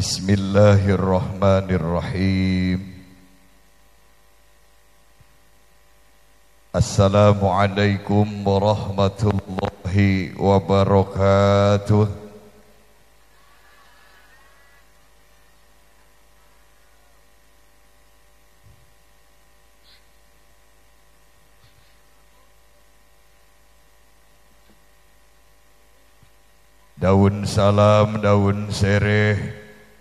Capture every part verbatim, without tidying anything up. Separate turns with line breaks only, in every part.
Bismillahirrahmanirrahim. Assalamualaikum warahmatullahi wabarakatuh. Daun salam, daun sereh,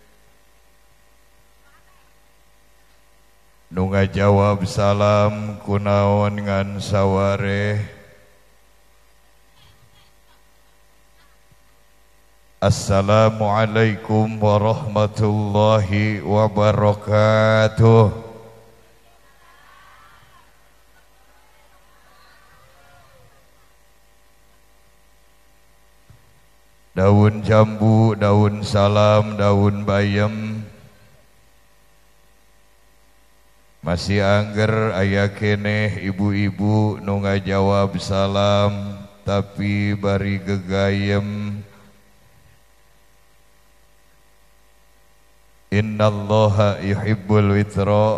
nu ngajawab salam kunaon ngan sawareh. Assalamualaikum warahmatullahi wabarakatuh. Daun jambu, daun salam, daun bayam, masih angger aya keneh ibu-ibu nu ngajawab salam tapi bari gegayem. Innallaha yuhibbul witra.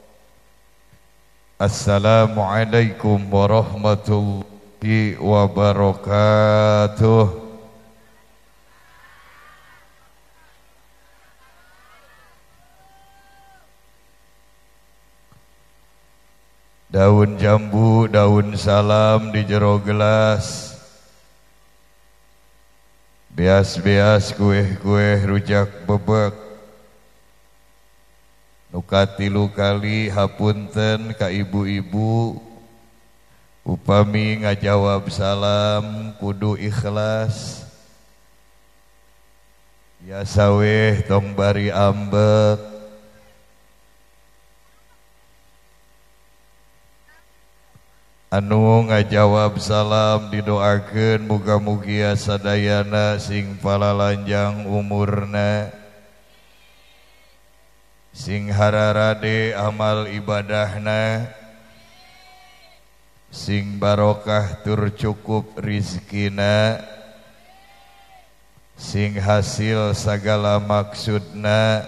Assalamualaikum warahmatullahi wabarakatuh. Daun jambu, daun salam di jero gelas, beas-beas kue-kue rujak bebek, nuka tilu kali hapunten ka ibu-ibu, upami ngajawab salam kudu ikhlas, ya saweh tong bari ambek. Anu ngajawab salam didoakeun muga-mugia sadayana sing palalanjang umurna, sing hararade amal ibadahna, sing barokah tur cukup rizkina, sing hasil sagala maksudna,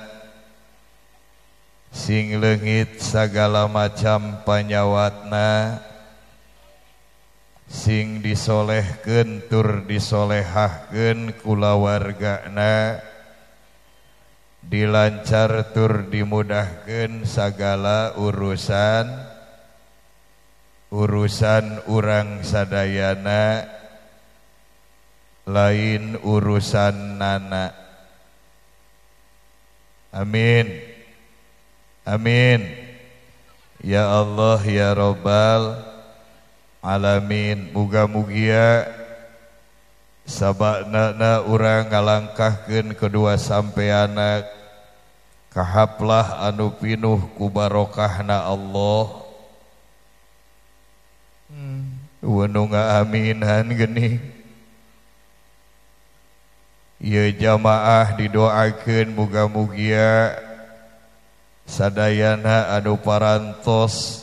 sing leungit sagala macam panyawatna, sing disolehkeun tur disolehahkeun kulawargana, dilancar tur dimudahkeun sagala urusan urusan urang sadayana, lain urusan nana. Amin, amin ya Allah ya Rabbal alamin. Muga-mugia sabana urang ngalangkahkeun kedua sampeana kahaplah anu pinuh ku barokahna Allah. Hmm, nu ngaaminan geuning. Ieu jamaah didoakeun muga-mugia sadayana anu parantos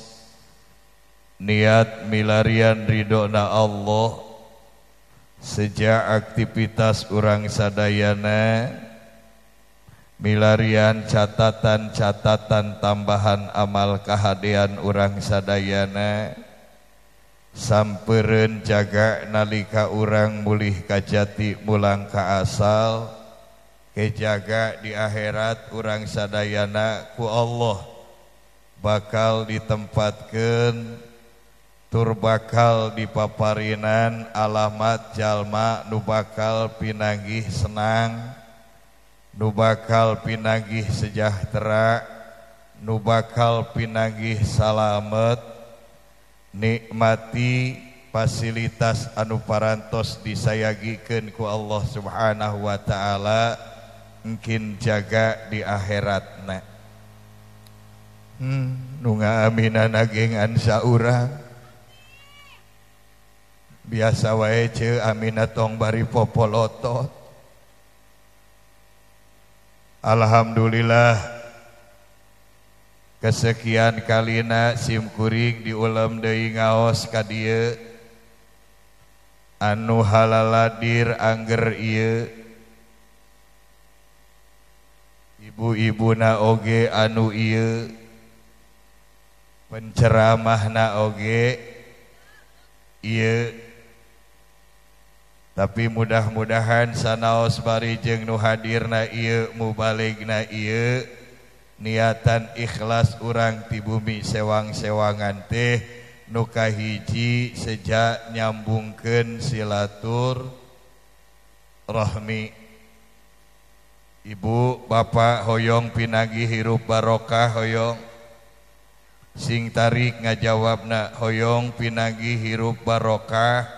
niat milarian ridona Allah sejak aktivitas urang sadayana, milarian catatan-catatan tambahan amal kahadean urang sadayana, sampeureun jaga nalika urang mulih ka jati mulang ka asal, kejaga di akhirat urang sadayana ku Allah bakal ditempatkeun tur bakal dipaparinan alamat jalma nu bakal pinanggih senang, nu bakal pinanggih sejahtera, nu bakal pinanggih salamet, nikmati fasilitas anu parantos disayagikeun ku Allah Subhanahu wa taala, engkin jaga di akhiratna. Hmm, nu ngaaminan agengan saurang biasa wae ceu amina tong bari popolotot. Alhamdulillah kesekian kalina simkuring diulam deui ngaos ka dieu anu halaladir angger ieu ibu-ibuna oge anu ieu penceramahna oge ieu tapi mudah-mudahan sanaos bari jeung nu hadirna ieu mubaligna ieu niatan ikhlas urang ti bumi sewang-sewangan teh nu kahiji sejak nyambungkeun silatur rahmi. Ibu bapak hoyong pinagi hirup barokah hoyong sing tarik ngajawabna hoyong pinagi hirup barokah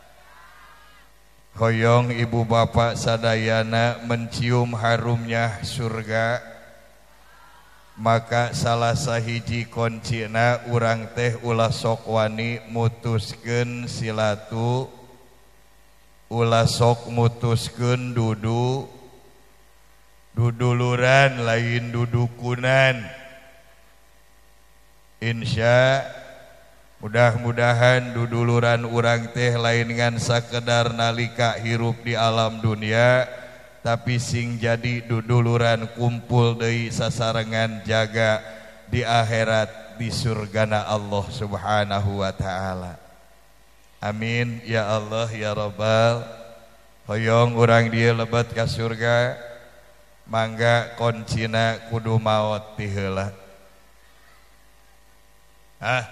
hoyong ibu bapak sadayana mencium harumnya surga. Maka salah sahiji koncina urang teh ulah sok wani mutuskeun silatu ulah sok mutuskeun dudu duduluran lain dudukunan. Insya mudah-mudahan duduluran urang teh lain ngan sakedar nalika hirup di alam dunia tapi sing jadi duduluran kumpul deui sasarengan jaga di akhirat di surgana Allah Subhanahu wa taala. Amin ya Allah ya Rabbal. Hoyong urang dieu lebet ka surga mangga koncina kudu maot ti heula. Hah?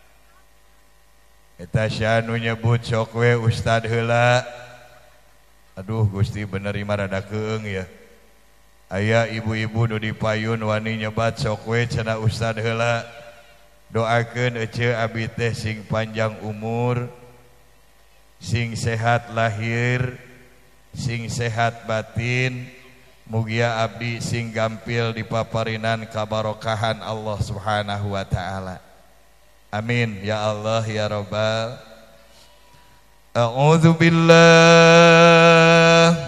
Eta syanu nyebut sok we ustad heula. Aduh Gusti bener imah rada keung ya. Aya ibu-ibu nu dipayun wani nyebat sok we cenah ustad heula. Doakeun ece abi teh sing panjang umur, sing sehat lahir, sing sehat batin, mugia abdi sing gampil dipaparinan kabarokahan Allah Subhanahu wa taala. Amin ya Allah ya Rabbal. A'udzu billah.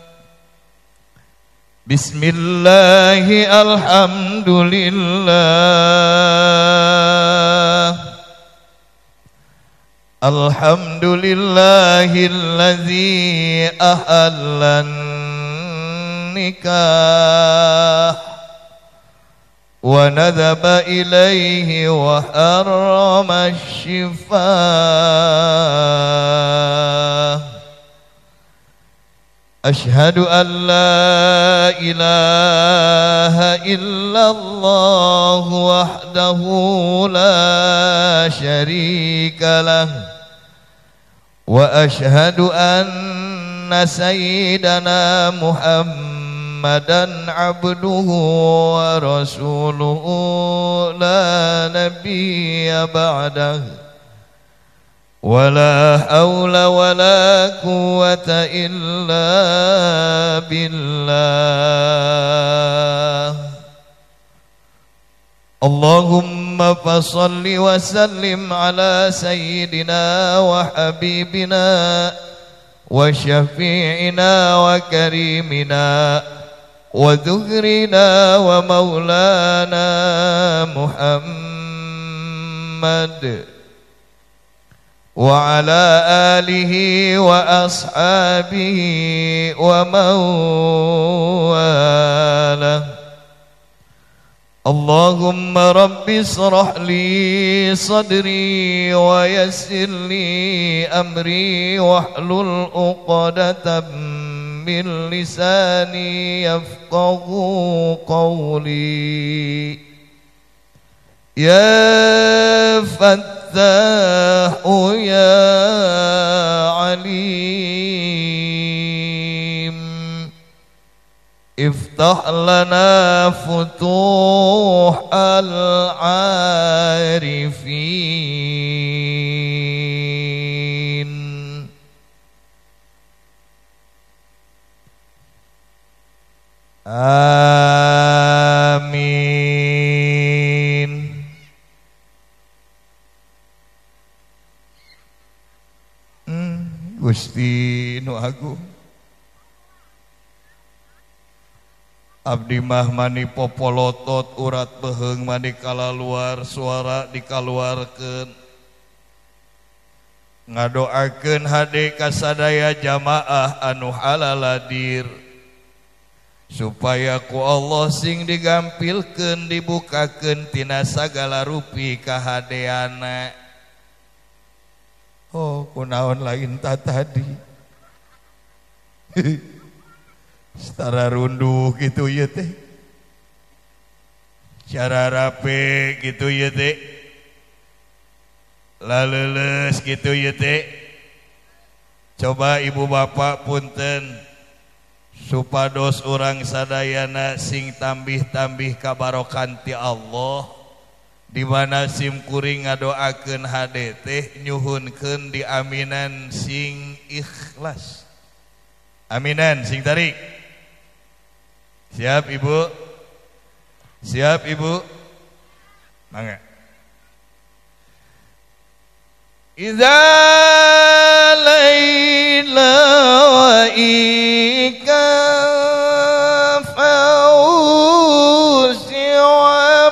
Bismillahi alhamdulillah. Alhamdulillahilladzi ahallan nikah wa nadhaba ilaihi wa harrama syifaa. Ashhadu an la ilaha illallah wahdahu la syarika lah wa ashhadu anna sayyidana Muhammadan abduhu wa rasuluhu la nabiyya ba'dahu wa la hawla wa la quwwata illa billah. Allahumma fasalli wa sallim ala sayyidina wa habibina wa syafi'ina wa karimina wa dhukrina wa maulana Muhammad wa ala alihi wa ashabihi wa mawalah. Allahumma rabbi israh li sadri wa yassir li amri wahlul uqdatam min lisani yafqahu qawli. Ya Fattahu ya Alim, iftah lana futuh al-arifin. Amin. hmm, Gusti nu agung abdi mah mani popolotot urat beheung mani kalaluar suara dikaluarkeun ngadoakeun hade kasadaya jamaah anu halaladir supaya ku Allah sing digampilkeun dibukakeun tina sagala rupi kahadeana. Oh kunaon lain ta tadi setara runduh gitu ya teh, cara rapi gitu ya teh, laleles gitu ya teh. Coba ibu bapak punten supados urang sadayana sing tambih-tambih kabarokan ti Allah, di mana sim kuring ngadoakeun hade teh nyuhunkeun diaminan sing ikhlas. Aminan sing tarik. Siap ibu? Siap ibu? Mangga. Iza laila wa ika fauzi wa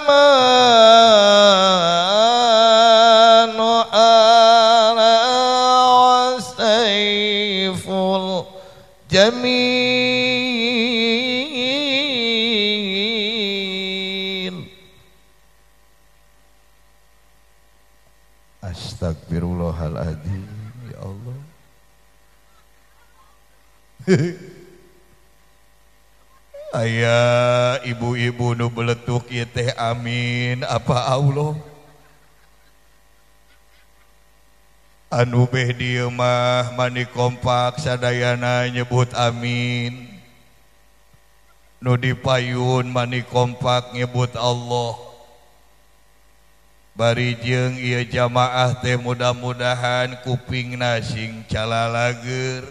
manu ala wa sayful jamil. Astagfirullahaladzim, ya Allah. Aya ibu-ibu nu beletuk ieu teh amin apa Allah. Anu beh dieu mah mani kompak sadayana nyebut amin. Nu dipayun mani kompak nyebut Allah. Bari jeung ieu jamaah teh mudah-mudahan kupingna sing calalager,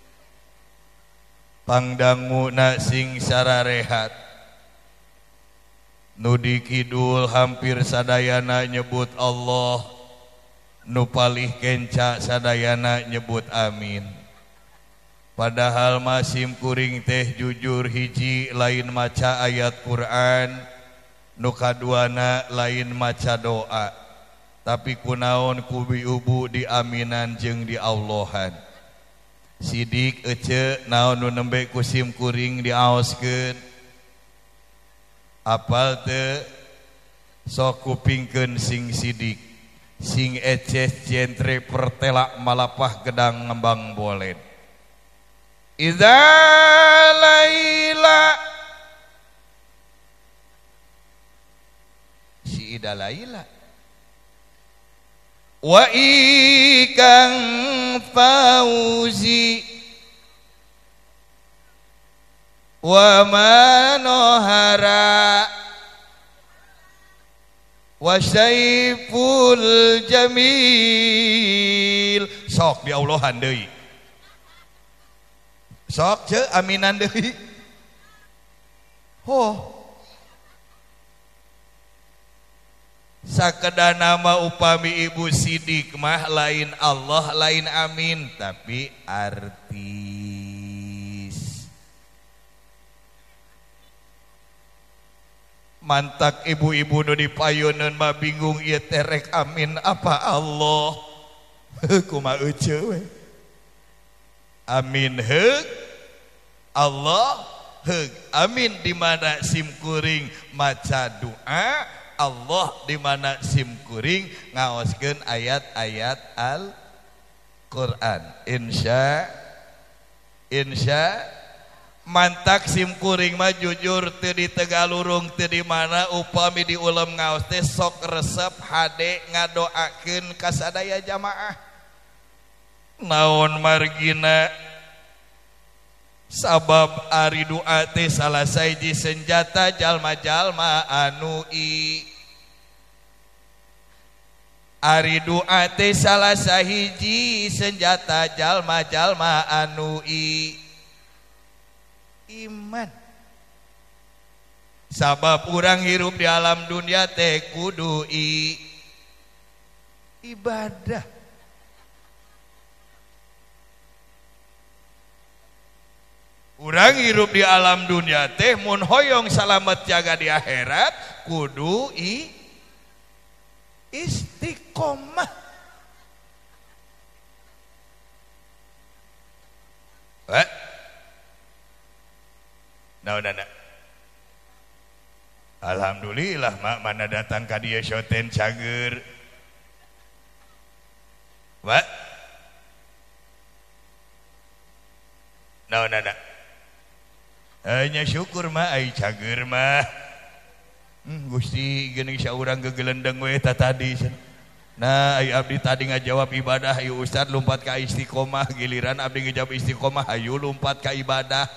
pangdanguna sing sararehat. Nu di kidul hampir sadayana nyebut Allah, nu palih kenca sadayana nyebut amin. Padahal masim kuring teh jujur hiji lain maca ayat Quran, nu kaduana lain maca doa, tapi kunaon kubi ubu di aminan jeung di Allahan. Sidik ece naon nu nembe kusim kuring diaoskeun, apal teu sok kupingkeun sing sidik, sing eces jentre pertelak malapah gedang ngembang bolen. Iza laila si ida laila wa ikang fauzi wa manohara wa syaiful jamil. Sok di Allahan deui, sok ce aminan deui. Oh sakedah nama upami ibu sidik mah lain Allah lain amin, tapi artis. Mantak ibu-ibu nu dipayuneun mah bingung ieu teh rek amin apa Allah. Kumaha euceu we. Amin heug, Allah heug. Amin di mana sim kuring maca doa, Allah di mana sim kuring ngaoskeun ayat-ayat Al-Qur'an. Insya insya mantak sim kuring mah jujur teu di Tegalurung teu di mana upami di ulem ngaos teh sok resep hade ngadoakeun ka sadaya jamaah. Naon margina sabab ari doa teh salah sahiji senjata jalma-jalma anu i ari doa teh salah sahiji senjata jalma-jalma anu i iman. Sabab urang hirup di alam dunia teh kudu i ibadah. Urang hirup di alam dunia teh mun hoyong salamet jaga di akhirat kudu i istiqomah. Eh? Nah, nah, nah. Alhamdulillah mak mana datang ka dieu soten cager. What? Nah, nah, nah. Hanya syukur mah ai cager mah. Hmm, Gusti geuning saurang gegelendeng we ta tadi. Nah, ai abdi tadi ngajawab ibadah, ayo Ustad lompat ka istiqomah, giliran abdi ngejawab istiqomah, ayo lompat ka ibadah.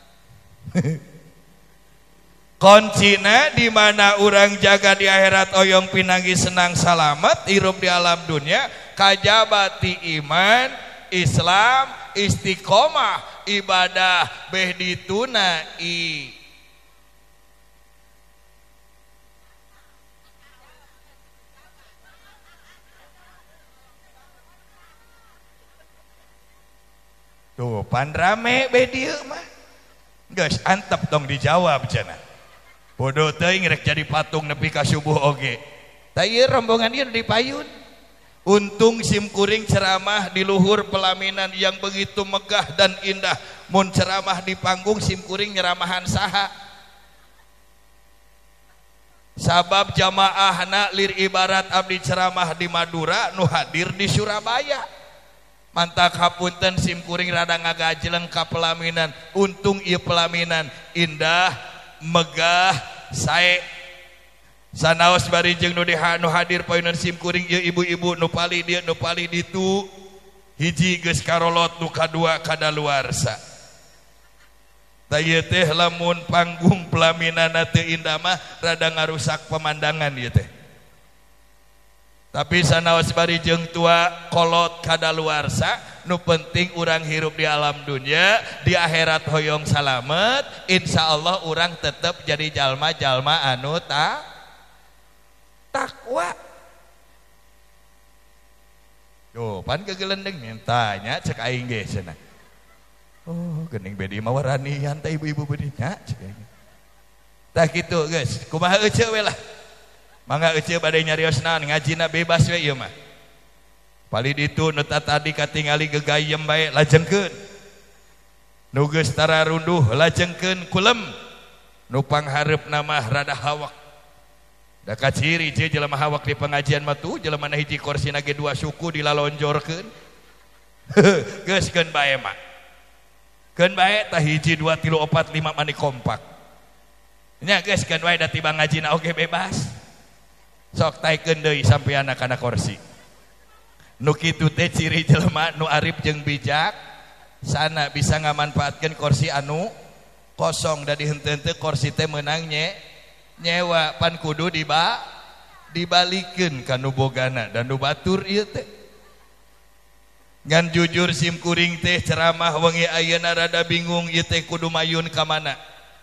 Kuncina di mana orang jaga di akhirat oyong pinanggi senang salamet hirup di alam dunia kajabati iman Islam istiqomah ibadah beh ditunai. Tuh pan rame beh dieu mah geus antep dong dijawab cenah. Bodoh teuing rek jadi patung nepi ka subuh oge. Tah ieu rombongan ieu di payun. Untung sim kuring ceramah di luhur pelaminan yang begitu megah dan indah. Mun ceramah di panggung sim kuring nyeramahan saha. Sabab jamaahna lir ibarat abdi ceramah di Madura nu hadir di Surabaya. Mantak hapunten sim kuring rada ngagajleng ka pelaminan. Untung ieu pelaminan indah megah sae sanaos bari jeung nu nu hadir payunan sim kuring ieu ibu-ibu nu pali dieu nu pali ditu hiji geus karolot nu kadua kadaluarsa. Da ieu teh lamun panggung pelaminana teu indah mah rada ngarusak pemandangan ieu teh. Tapi sanaos bari jeung tua kolot kadaluarsa nu penting urang hirup di alam dunia di akhirat hoyong salamet insyaallah urang tetep jadi jalma-jalma anu ta takwa. Yo pan kegelendeng mintanya cek aing ge cenah. Oh geuning bedi mah waranian teh ibu-ibu beudi nya cek aing. Tah kitu geus kumaha euceu we lah. Mangga euceu bade nyarios naon ngajina bebas we ieu mah. Pali ditu nu tadi katingali gegayem bae lajengkeun. Nu geus tara runduh lajengkeun kulem. Nu pangharepna mah rada hawak. Da kaciri je jelema hawak di pengajian mah tuh jelema na hiji korsina ge dua suku dilalonjorkeun. Geus keun bae mah. Keun bae tah hiji dua tilu opat lima mani kompak. Nya geus keun bae da tiba ngajina oge bebas. Sok taikeun deui sampeana kana kursi. Nu kitu teh ciri jelema nu arif jeung bijak sana bisa ngamanfaatkeun kursi anu kosong da dihenteu-henteu kursi teh meunang nye nyewa pan kudu diba dibalikeun ka nu bogana dan nu batur ieu teh. Ngan jujur sim kuring teh ceramah wengi ayeuna rada bingung ieu teh kudu mayun ka mana.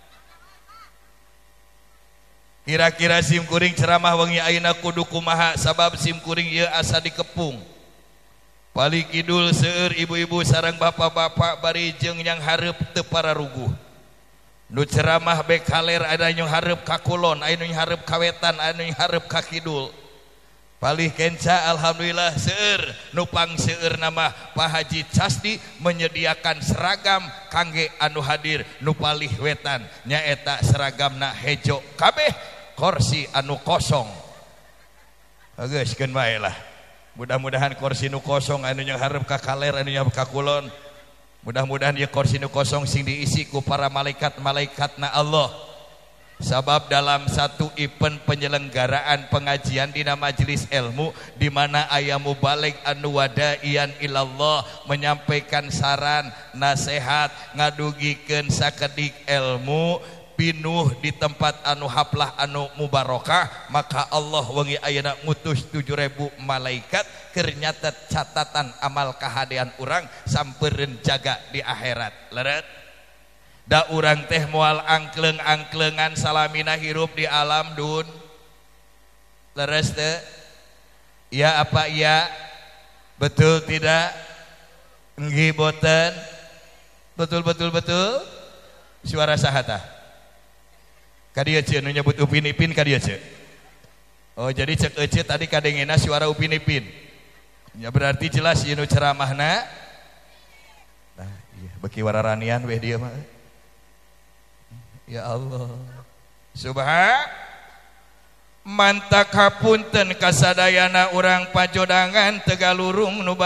Kira-kira sim kuring ceramah wengi ayeuna kudu kumaha sabab sim kuring ieu asa dikepung. Pali kidul seueur ibu-ibu sareng bapak-bapak bari jeung yang hareup teu pararuguh. Nu ceramah bek kaler ada nu hareup ka kulon, aya nu hareup ka wetan, aya nu hareup ka kidul. Palih kenca alhamdulillah seueur nu pangseueur nama Pak Haji Casdi menyediakan seragam kangge anu hadir nu palih wetan nyaeta seragamna hejo kabeh kursi anu kosong. Geuskeun bae lah. Mudah-mudahan kursi nu kosong anu yang hareup ka kaler anu yang ka kulon mudah-mudahan ieu kursi nu kosong sing diisi ku para malaikat-malaikatna Allah. Sabab dalam satu event penyelenggaraan pengajian dina majelis ilmu di mana aya mubalik anu wadaian ilallah menyampaikan saran nasihat ngadugikeun sakedik ilmu pinuh di tempat anu haplah anu mubarakah maka Allah wengi ayeuna ngutus tujuh ribu malaikat keur nyatet catatan amal kahadean urang sampeureun jaga di akhirat. Leureut da urang teh moal angkleng-angklengan salamina hirup di alam dun. Leres teu? Iya apa iya? Betul tidak? Enggi boten? Betul betul betul? Suara saha tah? Kadieu ceuk nu nyebut Upin Ipin kadieu ceuk. Oh jadi cek ece tadi kadengena suara Upin Ipin. Ya berarti jelas ieu nu ceramahna. Nah, iya beki wararanian weh dieu mah. Ya Allah subhan mantak hapunten kasadayana urang pajodangan Tegalurung nu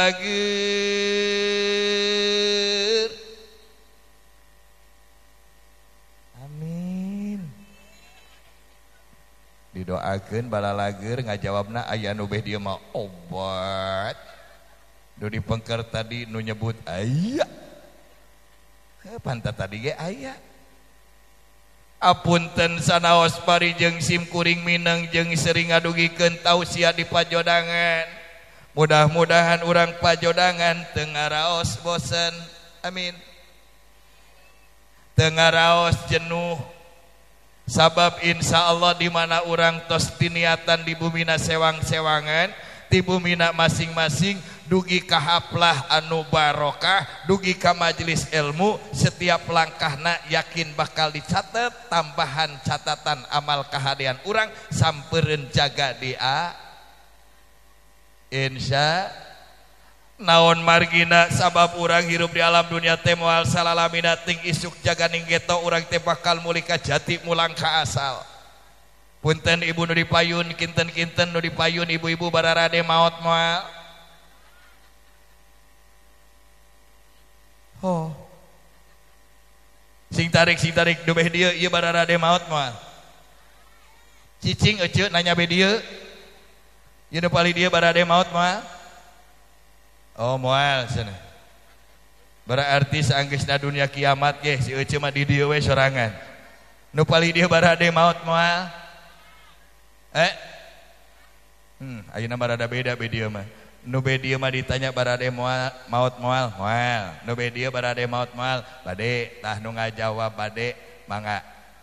balalager. Amin. Didoakeun balalager ngajawabna aya nu beh dieu mah obat. Nu dipengker tadi nu nyebut aya. Heuh pantat tadi ge aya. Apunten sanaos parijeng sim kuring mineng jeung sering ngadugikeun tausiah di pajodangan. Mudah-mudahan urang pajodangan teu ngaraos bosen. Amin. Teu ngaraos jenuh. Sabab insyaallah di mana urang tos diniatan di bumina sewang-sewangan, di bumina masing-masing dugi ka haplah anu barokah, dugi ka majelis ilmu, setiap langkahna yakin bakal dicatat tambahan catatan amal kahadian urang sampereun jaga dia. Insya naon margina sabab urang hirup di alam dunia teh moal salalamina ting isuk jaga ning geto urang teh bakal muli ka jati mulang ka asal. Punten ibu nu dipayun kinten-kinten nu dipayun ibu-ibu bararade maot moal. Oh. Sing tarik sing tarik nu beh dieu ieu bararade maot moal. Cicing euceuk nanya beh dieu. Ieu nu pali dieu bararade maot moal. Oh moal cenah. Berarti saanggeusna dunia kiamat ge si euceuk mah di dieu we sorangan. Nu pali dieu bararade maot moal. Eh? Hmm, ayeuna mah rada beda be dieu mah. Nu be dieu mah ditanya barade moal maot moal, moal. Nu be dieu barade maot moal, bade. Tah nu ngajawab bade, mangga.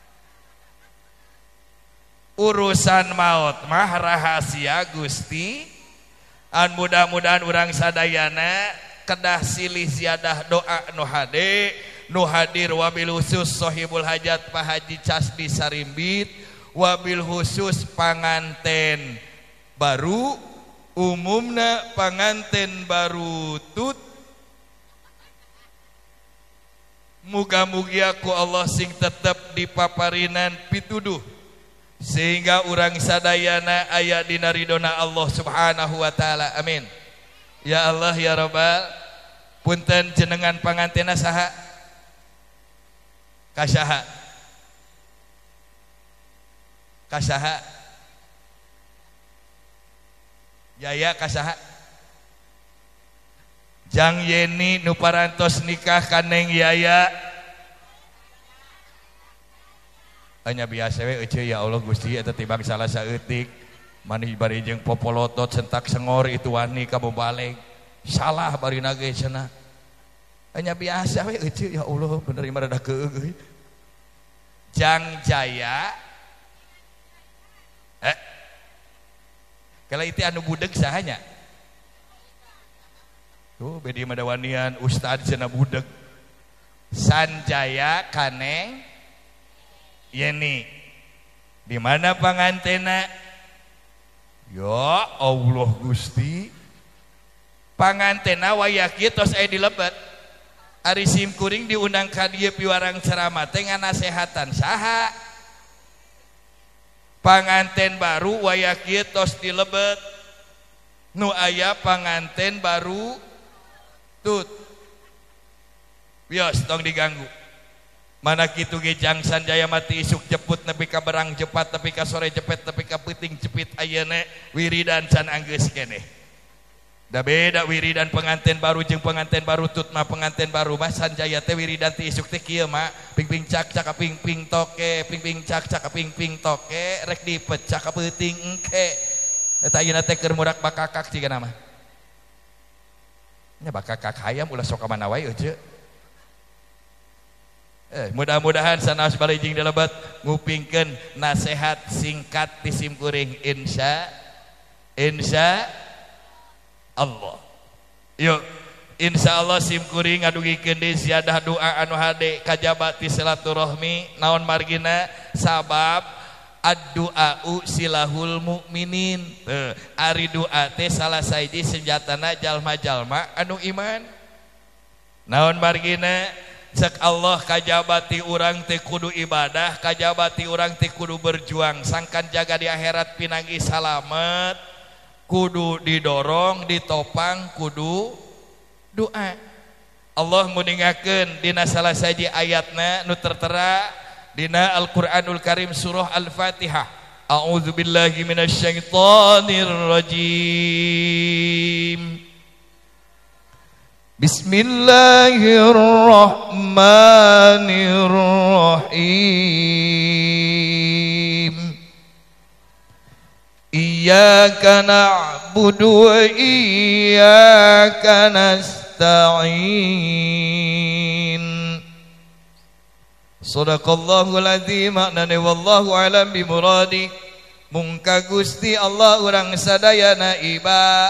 Urusan maot mah rahasia Gusti. An mudah-mudahan urang sadayana kedah silih ziyadah doa nu hade, nu hadir wabil khusus Sohibul Hajat Pak Haji Casdi Sarimbit, wabil khusus panganten baru, umumna panganten baru tut. Muga-mugia ku Allah sing tetep dipaparinan pituduh sehingga urang sadayana aya dina ridona Allah Subhanahu wa taala. Amin. Ya Allah ya Rabbal. Punten jenengan pangantena saha? Kasaha? Kasaha? Yaya kasaha? Jang Yeni nu parantos nikah kaneng Yaya. Hanya biasa we euceuk ya Allah Gusti eta tibang salah saeutik maneh bari jeung popolotot sentak sengor itu wani ka bobaleg. Salah barina ge cenah. Hanya biasa we euceuk ya Allah bener mah rada keug euy. Jang Jaya. Eh. Kalau itu anu budeg sahanya. Tuh bedi madawanian ustad cenah budeg. Sanjaya kaneng Yeni. Di mana pangantena? Ya Allah Gusti. Pangantena wayah kieu tos aya di Lebet. Ari sim kuring diundang ka dieu piwarang ceramah teh nganasehatan saha? Panganten baru wayah kieu tos di Lebet. Nu aya panganten baru tut. Bios tong diganggu. Mana kitu ge Jang Sanjaya mati isuk jeput nepi ka berang jepat nepi ka sore jepet nepi ka peuting cepit ayeuna wiridan can anggeus keneh. Da beda wiridan pengantin baru jeung pengantin baru tut mah pengantin baru mah Sanjaya teh wiridan ti isuk teh kieu mah ping ping cak cak ping ping toke ping ping cak cak ping ping toke rek dipecak ka peuting engke. Eta ayeuna teh keur murak bakakak cigana mah. Nya bakakak hayam ulah sok ka mana wae euceuk. Eh, mudah-mudahan sanaos barijing di Lebet ngupingkeun nasihat singkat ti sim kuring insya insya Allah. Yuk insya Allah sim kuring ngadugikeun deui ziyadah doa anu hade kajaba ti silaturahmi naon margina sabab ad-du'au silahul mukminin. Teu ari doa teh salah sahiji senjatana jalma-jalma anu iman. Naon margina cek Allah kajabati urang teh kudu ibadah, kajabati urang teh kudu berjuang sangkan jaga di akhirat pinanggi salamet, kudu didorong ditopang kudu doa. Allah muningakeun dina salah saji ayatna nu tertera dina Al-Qur'anul Karim surah Al-Fatihah. A'udzu billahi minasyaitonir rajim. Bismillahirrahmanirrahim. Iyyaka na'budu wa iyyaka nasta'in. Shadaqallahul azim. Maknane wallahu alam bimuradi. Mungka Gusti Allah urang sadayana iba.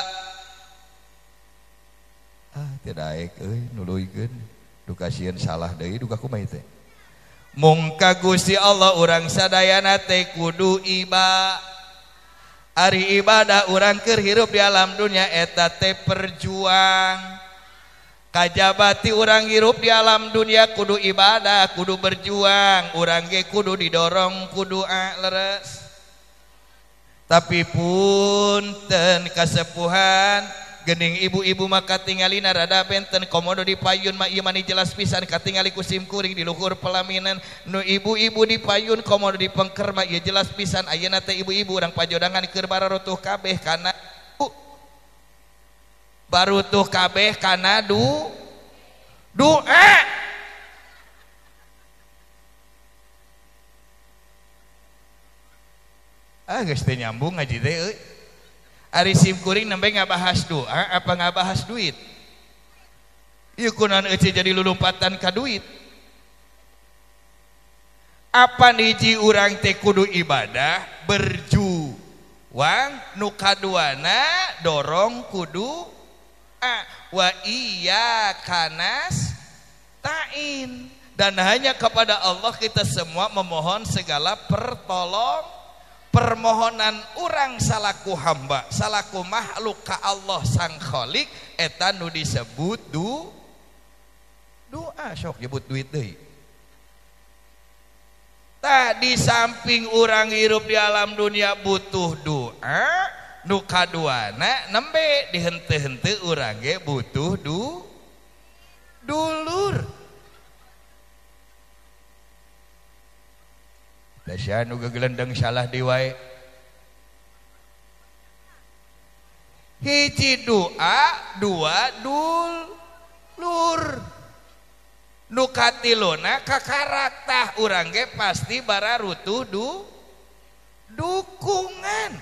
Ah tidak aek euy nuluykeun duka sieun salah deui duka kumaha teh. Mungka Gusti Allah urang sadayana teh kudu iba. Ari ibadah urang keur hirup di alam dunia eta teh perjuang. Kajabati urang hirup di alam dunia kudu ibadah, kudu berjuang, urang ge kudu didorong kudu leres. Tapi punten kasepuhan gening ibu-ibu maka tingalina rada benten komodo di payun mak ieu mani jelas pisan katingali ku sim kuring di luhur pelaminan nu ibu-ibu di payun komodo di pengker mak ieu jelas pisan ayeuna teh ibu-ibu urang pajodangan keur bararutuh kabeh kana barutuh kabeh kana du doa. Ah geus teu nyambung ngaji teh euy. Ari sim kuring nembe ngabahas doa apa ngabahas duit? Ieu kunaon eueuh jadi lulumpatan ka duit. Apa niji urang teh kudu ibadah, berjuang, nu kaduana dorong kudu a wa iyyaka nasta'in. Dan hanya kepada Allah kita semua memohon segala pertolongan. Permohonan urang salaku hamba salaku makhluk ka Allah sang Khalik eta nu disebut du doa. Sok nyebut duit deui. Tah di samping urang hirup di alam dunia butuh doa, nu kaduana nembe dihenteu-henteu urang ge butuh du dulur. Dasya nu gegelendeng salah diwae. Hiji doa, dua dulur. Nu katiluna kakarakta urang ge pasti bararutuh du dukungan.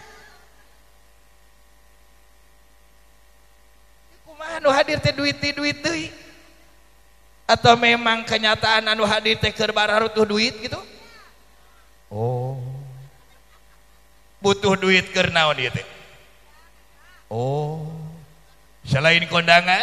Kumaha nu hadir teh duit ti duit deui? Atau memang kenyataan anu hadir teh keur bararutuh duit gitu? Oh, butuh duit keur naon ieu teh? Oh, selain kondangan?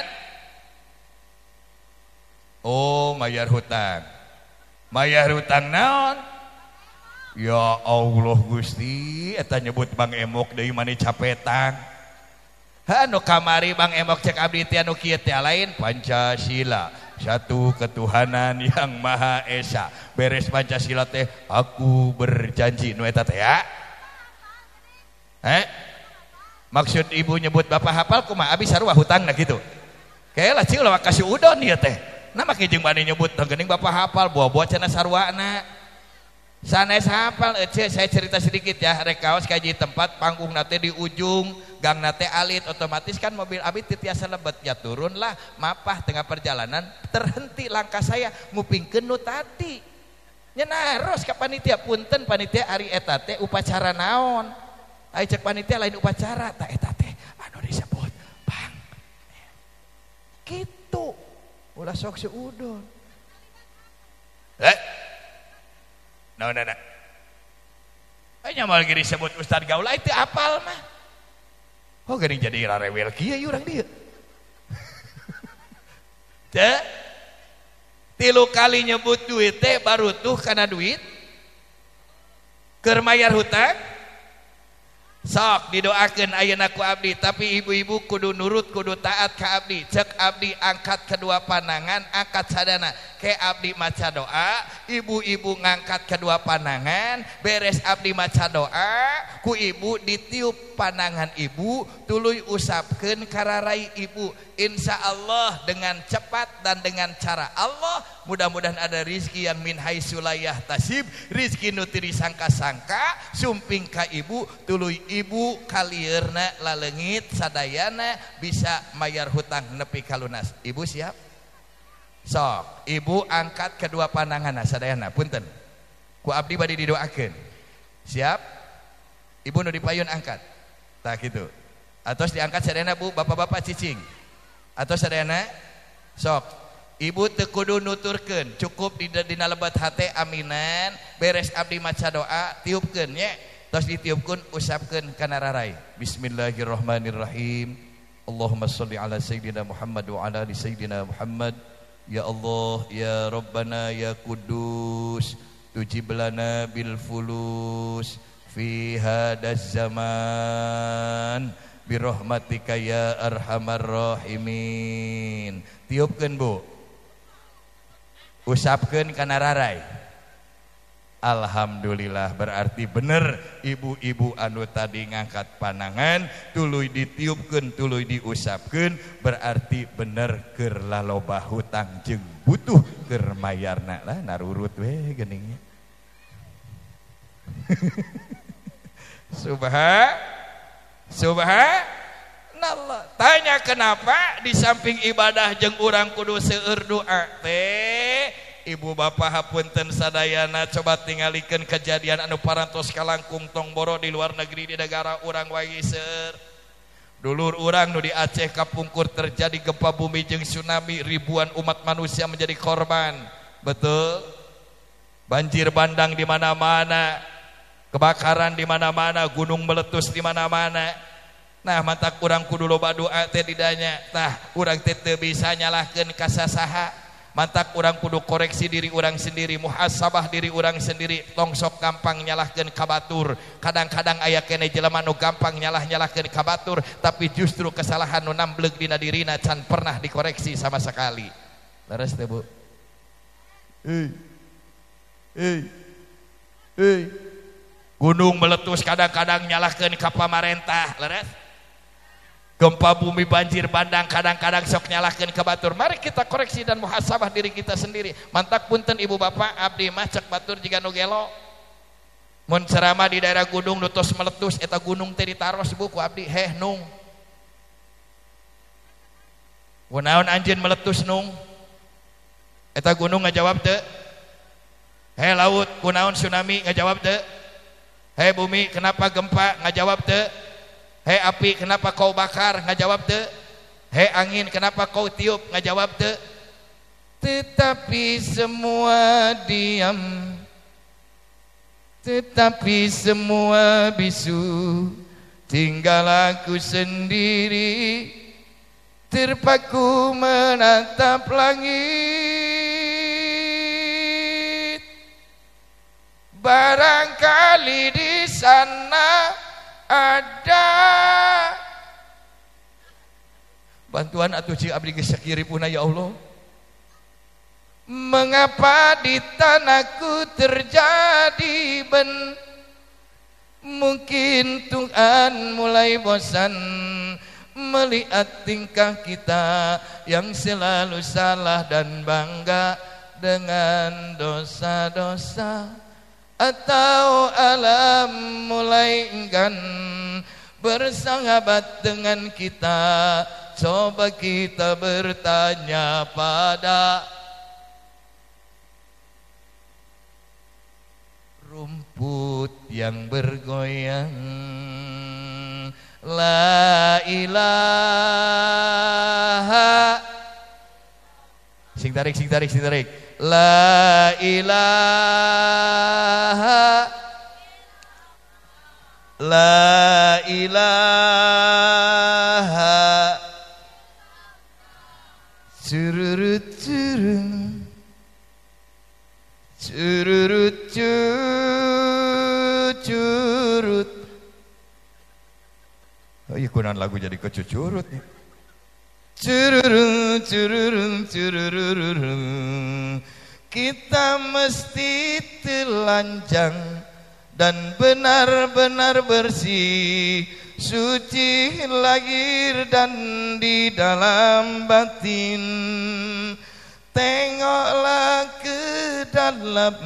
Oh, mayar hutang. Mayar hutang naon? Ya Allah Gusti, eta nyebut Bang Emok deui mani capetan. Anu kamari Bang Emok cek abdi teh anu kieu teh lain Pancasila. Satu ketuhanan yang Maha Esa. Beres Pancasila teh aku berjanji nu eta teh ya. Eh? Maksud ibu nyebut bapak hafal kumaha abi sarua hutangna gitu. Kayalah cing lawak kasih udon ieu teh. Nah make jeung bani nyebut geuning bapak hafal buah-buah cenah sarwana. Sanes hafal ece saya cerita sedikit ya rek kaos kaji tempat panggung nate di ujung gang nate alit otomatis kan mobil abi titiasa lebet ya turunlah mapah tengah perjalanan terhenti langkah saya ngupingkeun nu tadi nya naros ka panitia punten panitia ari eta teh upacara naon ai cek panitia lain upacara tah eta teh anu disebut bang kitu ulah sok seudon eh nah, nah, nah. Hanya mau lagi disebut Ustad Gaul itu apal mah. Oh geuning jadi rarewel kieu urang dieu. Teh tilu kali nyebut duit teh baru tuh kana duit keur mayar hutang. Sok didoakeun ayeuna ku abdi tapi ibu-ibu kudu nurut kudu taat ka abdi. Cek abdi angkat kedua pandangan angkat sadana
make abdi maca doa, ibu-ibu ngangkat kedua panangan, beres abdi maca doa, ku ibu ditiup panangan ibu, tuluy usapkeun kararai ibu. Insya Allah dengan cepat dan dengan cara Allah, mudah-mudahan ada rizki yang min haitsu la yahtasib, rizki nu teu disangka-sangka, sumping ka ibu, tuluy ibu kalieurna laleungit sadayana bisa mayar hutang nepi ka lunas. Ibu siap? Sok, ibu angkat kedua pandangan sadayana, punten. Ku abdi bade didoakeun. Siap? Ibu nu dipayun angkat. Tah kitu. Atos diangkat sadayana Bu, bapak-bapak cicing. Atau sadayana sok ibu teu kudu nuturkeun, cukup di dina lebat hate aminan, beres abdi maca doa tiupkeun nya, tos ditiupkeun usapkeun kana rarai. Bismillahirrahmanirrahim. Allahumma sholli ala sayyidina Muhammad wa ala ali sayyidina Muhammad. Ya Allah ya Rabbana ya Kudus, tujib lana bil fulus fi hadaz zaman birahmatika ya arhamar rahimin. Tiupkeun Bu, usapkeun kana rarai. Alhamdulillah, berarti bener ibu-ibu anu tadi ngangkat panangan tuluy ditiupkeun tuluy diusapkeun, berarti bener keur laloba hutang jeung butuh keur mayarna. Lah narurut we geuningsna. Subhan Subhanallah. Tanya kenapa di samping ibadah jeung urang kudu seueur doa teh. Ibu bapak hapunten sadayana coba tingalikeun kejadian anu parantos kalangkung tongboro di luar negeri di negara urang wae seueur. Dulur urang nu di Aceh kapungkur terjadi gempa bumi jeung tsunami, ribuan umat manusia menjadi korban. Betul? Banjir bandang di mana-mana. Kebakaran di mana-mana, gunung meletus di mana-mana. Nah, mantak urang kudu loba doa teh didanya. Tah, urang teh teu bisa nyalahkeun ka sasaha. Mantak urang kudu koreksi diri urang sendiri, muhasabah diri urang sendiri. Tong sok gampang nyalahkeun ka batur. Kadang-kadang aya keneh jelema nu gampang nyalah-nyalahkeun ka batur, tapi justru kesalahan nu nambleug dina dirina can pernah dikoreksi sama sekali. Leres teh Bu? Hei. Hei. Hei. Gunung meletus kadang-kadang nyalahkeun ka pamarentah, leres. Gempa bumi banjir bandang kadang-kadang sok nyalahkeun ka batur. Mari kita koreksi dan muhasabah diri kita sendiri. Mantak punten ibu bapak abdi mah cek batur jiga nu gelo. Mun ceramah di daerah gunung nu tos meletus eta gunung teh ditaros Bu ku abdi, heh nung. Kunaon anjeun meletus nung? Eta gunung ngajawab teu? Heh laut, kunaon tsunami ngajawab teu? Hei bumi, kenapa gempa? Ngajawab teu. Hei api, kenapa kau bakar? Ngajawab teu. Hei angin, kenapa kau tiup? Ngajawab teu. Tetapi semua diam, tetapi semua bisu, tinggal aku sendiri terpaku menatap langit. Barangkali di sana ada bantuan atuh ci abdi geus sakiripuna ya Allah. Mengapa di tanahku terjadi ben? Mungkin Tuhan mulai bosan melihat tingkah kita yang selalu salah dan bangga dengan dosa-dosa. Atau alam mulai enggan bersahabat dengan kita. Coba kita bertanya pada rumput yang bergoyang. La ilaha. Sing tarik, sing tarik, sing tarik. La ilaha. La ilaha. Cururut curung. Cururut curut. Oh iya kunan lagu jadi kecucurut nih. cururung cururung cururung, kita mesti telanjang dan benar-benar bersih, suci lahir dan di dalam batin. Tengoklah ke dalam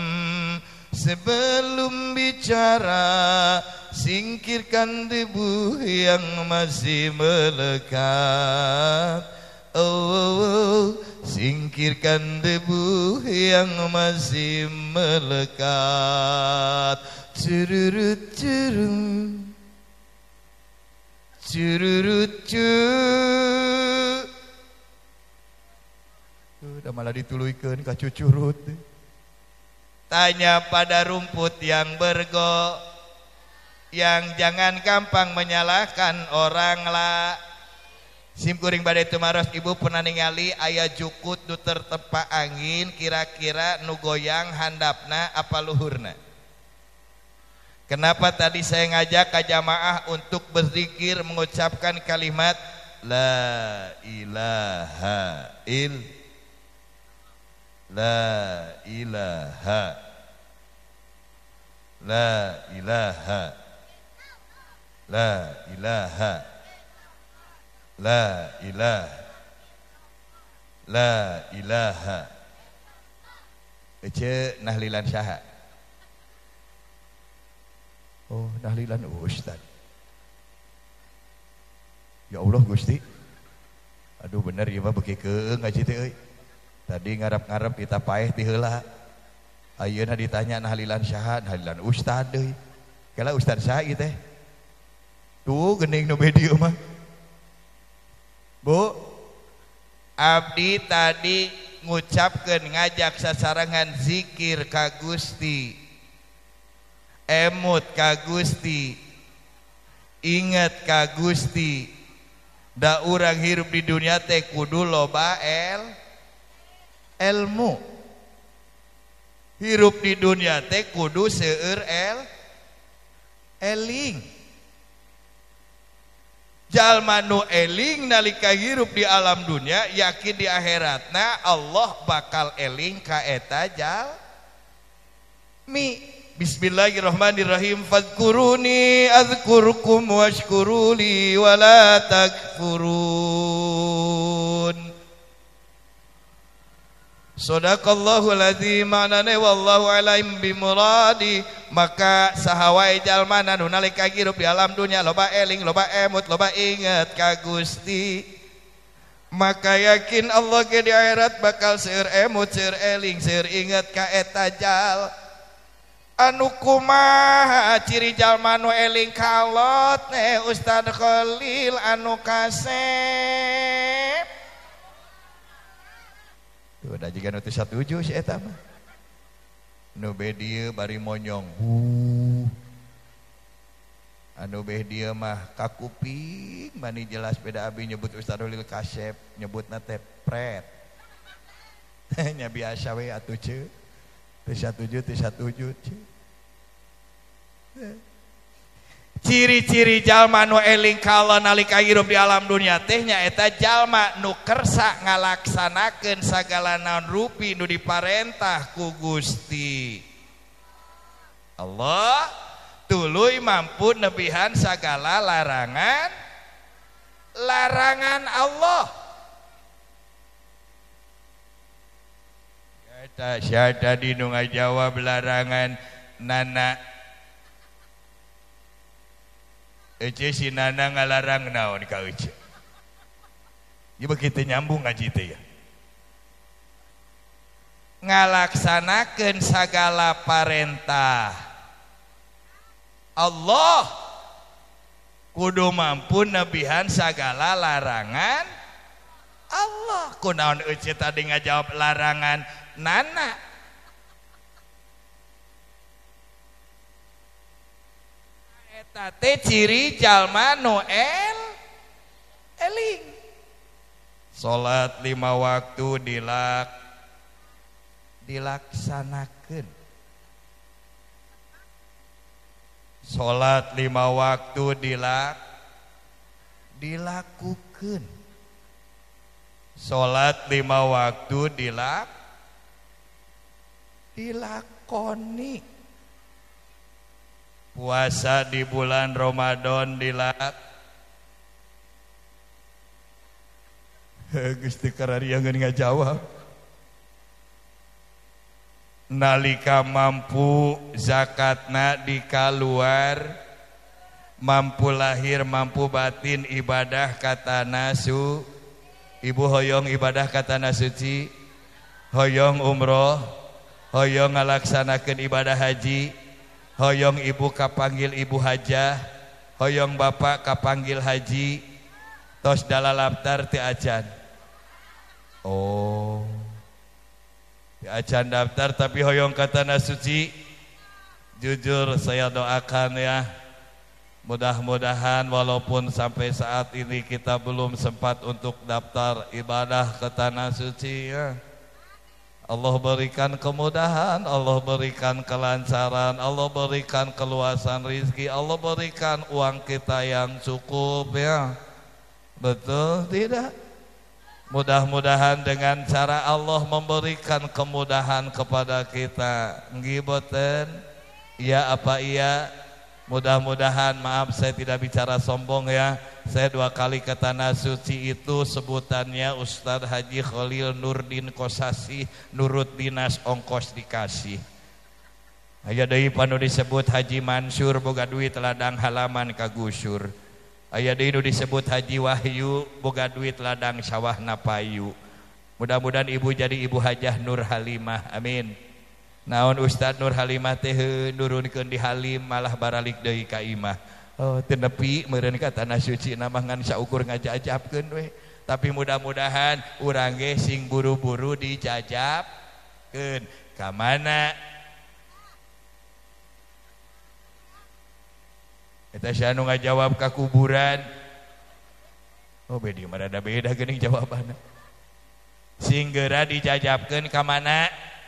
sebelum bicara, singkirkan debu yang masih melekat. Oh, oh, oh, singkirkan debu yang masih melekat. Cururut curung, cururut curung. Udah malah dituluikeun ka cucurut. Tanya pada rumput yang bergo, yang jangan gampang menyalahkan orang lah. Simkuring badai tumaros, ibu pernah ningali aya jukut nu tertepa angin, kira-kira nu goyang handapna apa luhurna? Kenapa tadi saya ngajak ka jamaah untuk berzikir mengucapkan kalimat la ilaha il la ilaha la ilaha la ilaha la ilaha la ilaha ece nahlilan syaha. Oh, nahlilan Ustaz. Ya Allah Gusti. Aduh bener ieu mah beuki keung ngaji teh euy. Tadi ngarap-ngarap kita paeh ti heula. Ayeuna ditanya nahlilan syaha, nahlilan Ustaz deui. Kala Ustaz saha ieu teh? Tuh geuning nu bedi mah. Bu, abdi tadi ngucapkeun ngajak sasarangan zikir ka Gusti, emut ka Gusti, inget ka Gusti. Da urang hirup di dunia teh kudu loba el ilmu. Hirup di dunia teh kudu seueur el eling. Jalma nu eling nalika hirup di alam dunia, yakin di akhiratna Allah bakal eling ka eta jalmi. Bismillahirrahmanirrahim. Fadhkuruni adzkurkum washkuruli wala takfurun. Sadaqallahul azim, maknane wallahu alim bimuradi. Maka sahawai jalmana nu nalika hirup di alam dunia loba eling, loba emut, loba inget ka Gusti, maka yakin Allah ge di akhirat bakal seueur emut, seueur eling, seueur inget ka eta jal. Anu kumaha ciri jalma nu eling kalot ne Ustad Khalil anu kasep. Tuh da jiga nu teu satuju si eta mah. Nu beh dieu bari monyong. Huh. Anu beh dieu mah kakuping mani jelas beda abi nyebut Ustad Khalil kasep, nyebutna teh pret. Nya biasa we atuh ceu. Teu satuju teu satuju ceu. Ciri-ciri jalma nu eling kala nalika hirup di alam dunia teh nyaeta jalma nu kersa ngalaksanakeun sagala naon rupi nu diparentah ku Gusti Allah, tuluy mampu nebihan sagala larangan larangan Allah. Eta sia tadi nu ngajawab larangan nana. Ece si Nana ngalarang naon ka Ece. Ieu begitu nyambung ngaji teh ya. Ngalaksanakeun sagala parentah Allah, kudu mampu nebihan sagala larangan Allah. Kunaon Ece tadi ngajawab larangan Nana? Tate ciri jalma Noel eling. Salat lima waktu dilak dilaksanakeun. Salat lima waktu dilak dilakukeun. Salat lima waktu dilak dilakoni. Puasa di bulan Ramadan dilak. Gusti karariangan ngajawab. Nalika mampu zakatna dikaluar, mampu lahir mampu batin ibadah kata nasu. Ibu hoyong ibadah kata nasuci, hoyong umroh, hoyong ngalaksanakeun ibadah haji, hoyong ibu kapanggil ibu hajah, hoyong bapak kapanggil haji, tos dalalaptar ti acan. Oh, ti acan daftar tapi hoyong kata nasuci. Jujur saya doakan ya, mudah-mudahan walaupun sampai saat ini kita belum sempat untuk daftar ibadah ke tanah suci ya. Allah berikan kemudahan, Allah berikan kelancaran, Allah berikan keluasan rizki, Allah berikan uang kita yang cukup ya. Betul tidak? Mudah-mudahan dengan cara Allah memberikan kemudahan kepada kita. Ngiboten? Iya apa iya? Mudah-mudahan, maaf saya tidak bicara sombong ya. Saya dua kali ke tanah suci itu sebutannya Ustadz Haji Khalil Nurdin Kosasi, nurut dinas ongkos dikasih. Aya deui panu disebut Haji Mansur boga duit ladang halaman kagusur. Aya deui nu disebut Haji Wahyu boga duit ladang sawah napayu. Mudah-mudahan ibu jadi ibu hajah Nur Halimah, amin. Naon Ustad Nur Halimah teh nurunkeun di Halim malah baralik deui ka imah. Oh teu nepi meureun ka tanah suci na mah ngan saukur ngajajabkeun we. Tapi mudah-mudahan urang ge sing buru-buru dijajabkeun. Ka mana? Eta sia anu ngajawab ka kuburan. Oh beda mah rada beda geuning jawabanna. Sing geura dijajabkeun ka mana?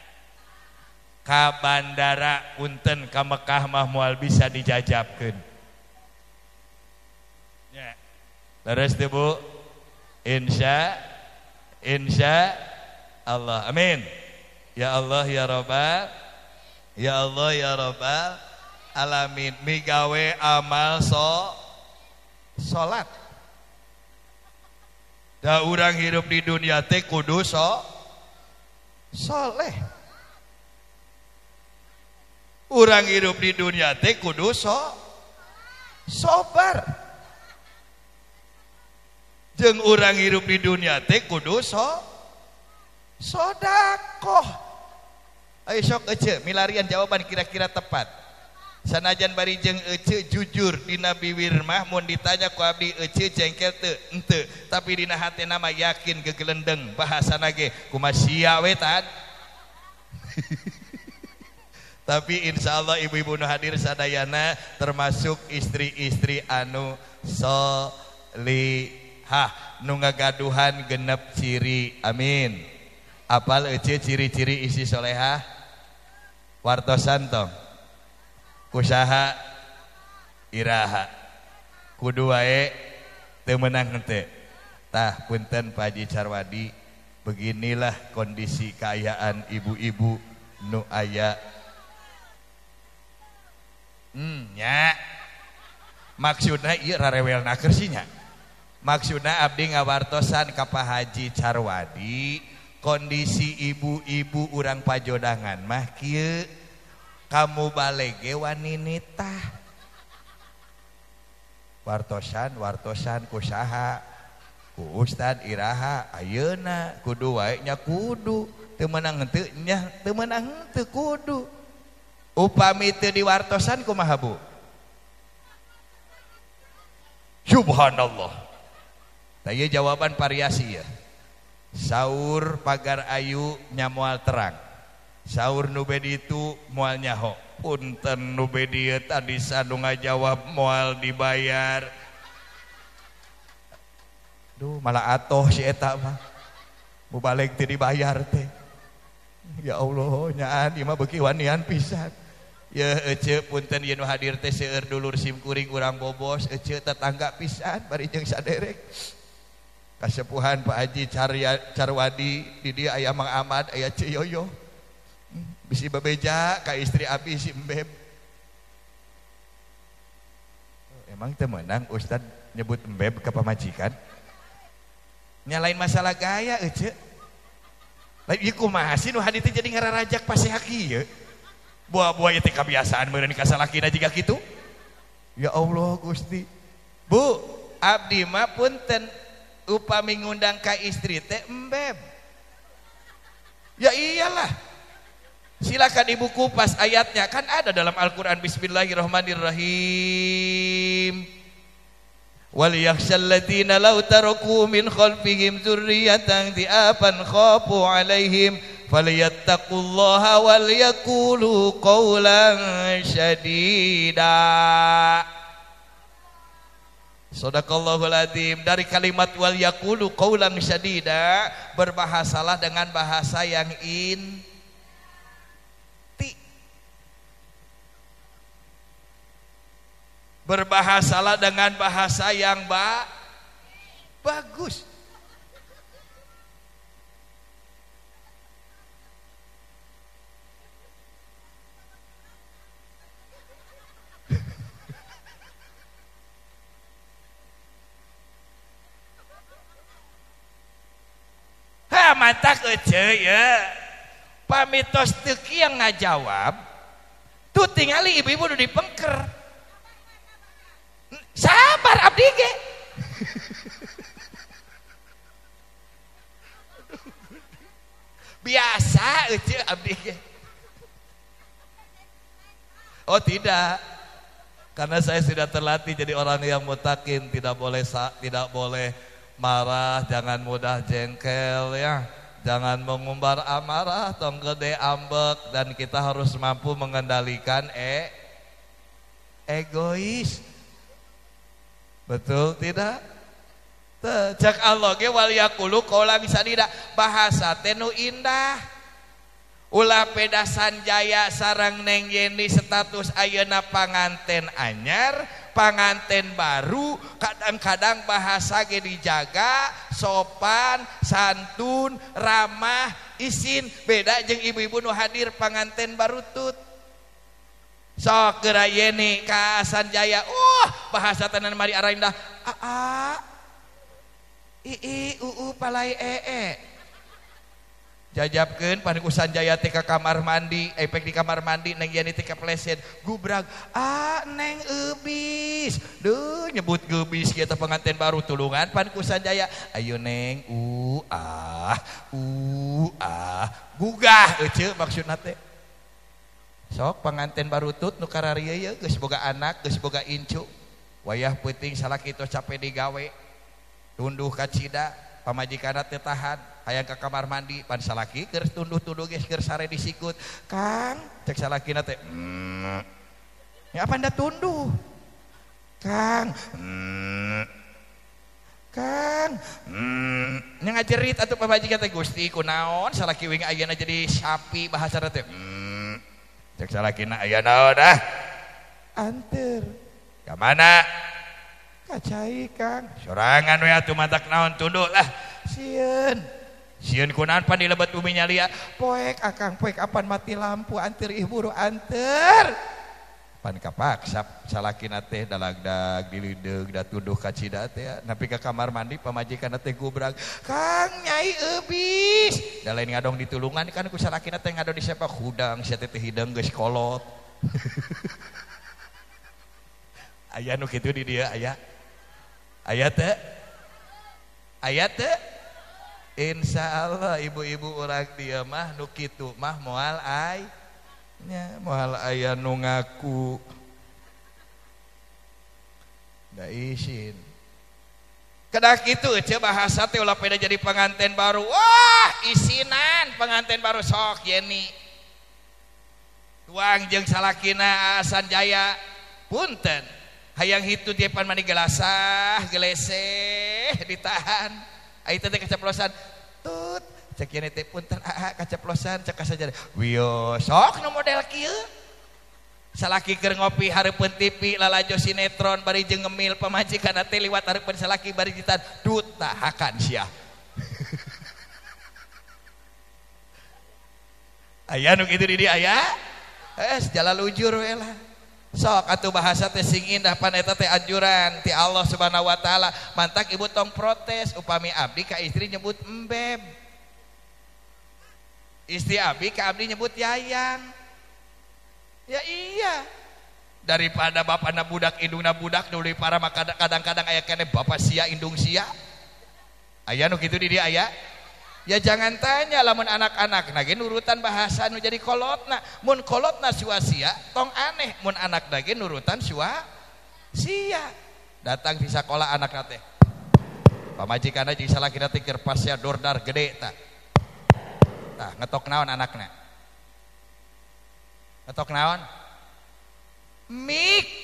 Ka bandara punten ka Mekah mah moal bisa dijajabkeun. Ya. Leres teh Bu? Insya insya Allah. Amin. Ya Allah ya Rabbal Ya Allah ya Rabbal alamin. Migawe amal so salat. Da urang hidup di dunia teh kudu so soleh. Urang hidup di dunia teh kudu so sobar. Jeung urang hidup di dunia teh kudu so sodakoh. Ayo sok ece milarian jawaban kira-kira tepat. Sanajan bari jeung ece jujur dina bibir mah mun ditanya ku abdi ece jengkel teu henteu, tapi dina hatena mah yakin gegelendeng bahasana ge kumaha sia we tan. Tapi insya Allah ibu-ibu nu hadir sadayana termasuk istri-istri anu solihah nu ngagaduhan genep ciri, amin. Apal ece ciri-ciri istri solehah? Wartosan tong kusaha iraha kudu wae teu meunang henteu. Tah punten Pak Haji Carwadi, beginilah kondisi keayaan ibu-ibu nu aya. Hmm, nya maksudna ieu rarewelna keur sih nya. Maksudna abdi ngawartosan ka Pak Haji Carwadi kondisi ibu-ibu urang pajodangan mah kieu, kamu balege waninita wartosan wartosan kusaha ku Ustad iraha ayeuna kudu wae nya kudu teu meunang henteu nya teu meunang henteu kudu. Upami teu diwartosan kumaha Bu? Subhanallah. Tah ieu jawaban variasi ya. Saur pagar ayu nya moal terang. Saur nu bedi itu moal nyaho. Punten nu bedi tadi sanu ngajawab moal dibayar. Duh malah atoh si eta mah. Mu balik teu dibayar teh. Ya Allah nyaan ieu mah beuki wanian pisan. Ya ece punten ieu nu hadir teh seueur dulur simkuring urang bobos, ece tetangga pisan bari jeung saderek.
kasepuhan Pak Haji Carwadi di dia aya Mang Ahmad aya Ciyoyo bisi bebeja ka istri abi si Embeb. Emang teu meunang Ustad nyebut Embeb ke pamajikan? Nyalain masalah gaya euy. Lain ieu kumaha sih nu hadi teh jadi ngararajak paseha kieu? Buah-buah teh kebiasaan meureun ka salakina jiga kitu. Ya Allah Gusti. Bu, abdi mah punten upami ngundang ka istri teh Embeb. Ya iyalah. Silakan ibu kupas ayatnya, kan ada dalam Al-Qur'an. Bismillahirrahmanirrahim. Wal yakhshal ladzina law taraku min khalfihim dzurriyyatan dhi'afan khafu 'alaihim falyattaqullaha wal yaqulu qawlan syadida. Shadaqallahul adzim. Dari kalimat wal yaqulu qawlan syadida, berbahasalah dengan bahasa yang in berbahasalah dengan bahasa yang ba bagus. Ha mantak euy ya. Pamitos teu kieu ngajawab. Tuh tingali ibu-ibu nu dipengker. Sabar abdi ge. Biasa euy abdi ge. Oh tidak. Karena saya sudah terlatih jadi orang yang mutakin, tidak boleh tidak boleh marah, jangan mudah jengkel ya. Jangan mengumbar amarah, tong gede ambek, dan kita harus mampu mengendalikan e egois. Betul tidak? Teu cek Allah ge wal yaqulu qaulan sadida, bahasa teh nu indah. Ulah pedasan jaya sareng Neng Yeni status ayeuna panganten anyar, panganten baru, kadang-kadang bahasa ge dijaga, sopan, santun, ramah, isin, beda jeung ibu-ibu nu hadir panganten baru tut. Sok geura Yeni ka Sanjaya, uh bahasa tenan mari ara indah. Aa ii uu palai ee. Jajabkeun pan ku Sanjaya teh ka kamar mandi, efek di kamar mandi Neng Yeni teh kapleset, gubrag, ah Neng eubis. Duh nyebut geubis kieu teh pengantin baru tulungan pan ku Sanjaya. Ayo Neng, uh ah, uh ah, gugah euy maksudna teh. Sok pengantin baru tut nu kararieu ye geus boga anak, geus boga incu. Wayah peuting salaki tos capek digawe. Tunduh ka cida, pamajikanna teh tahan, hayang ka kamar mandi, pan salaki keur tunduh-tunduh geus keur sare disikut. Kang, cek salakina teh. Mm. Ya apa anda tunduh? Kang. Mm. Kang. Mm. Nya ngajerit atuh pamajikan teh, Gusti kunaon salaki wing ayeuna jadi sapi bahasana teh. Mm. Cek salakina aya naon dah? Anteur. Ka mana? Ka cai Kang. Sorangan we atuh matak naon tunduh lah. Sieun. Sieun kunaon pan di lebat bumi nyalia? Poek Akang, poek apan mati lampu anteur ih buru anteur. Pan kapaksa salakina teh dalagdag dileudeg da tunduh ka cida teh nepi ka kamar mandi pamajikanna teh gubrag. Kang Nyai eubis. Da lain ngadong ditulungan kan ku salakina teh ngadong di sepak hudang sia teh hideung geus kolot. Aya nu kitu di dieu aya. Aya teh? Aya teh? Insyaallah ibu-ibu urang dieu mah nu kitu mah moal ay nya moal aya nu ngaku da isin. Kedah kitu euy bahasa teh ulah peda jadi pengantin baru. Wah, isinan pengantin baru sok Yeni. Tuang jeung salakina Sanjaya. Punten. Hayang hitu dia pan mandi gelasah, geleseh ditahan. Ai teh kaceplosan. Tut, cek Yeni teh punten aa kaceplosan cek ka saja. Wio sok nu model kieu.
salaki keur ngopi hareupeun T V lalajo sinetron bari jeung ngemil pamajikan teh liwat hareupeun salaki bari jitan duta hakan sia aya nu kitu di dieu aya es jalal ujur we lah sok atuh bahasa teh sing indah pan eta teh anjuran ti Allah Subhanahu wa taala mantak ibu tong protes upami abdi ka istri nyebut embeb istri abdi ka abdi nyebut yayang ya iya daripada bapakna budak indungna budak dulu para maka kadang-kadang aya keneh bapak sia indung sia aya nu kitu di dieu aya ya jangan tanya lamun anak-anak nage nurutan bahasa nu jadi kolotna mun kolotna sia tong aneh mun anak nage nurutan sua sia datang di sekolah anak nate pamajikanna jeung salakina teh keur pasya dordar gede tah tah ngetok naon anakna ngetok naon mik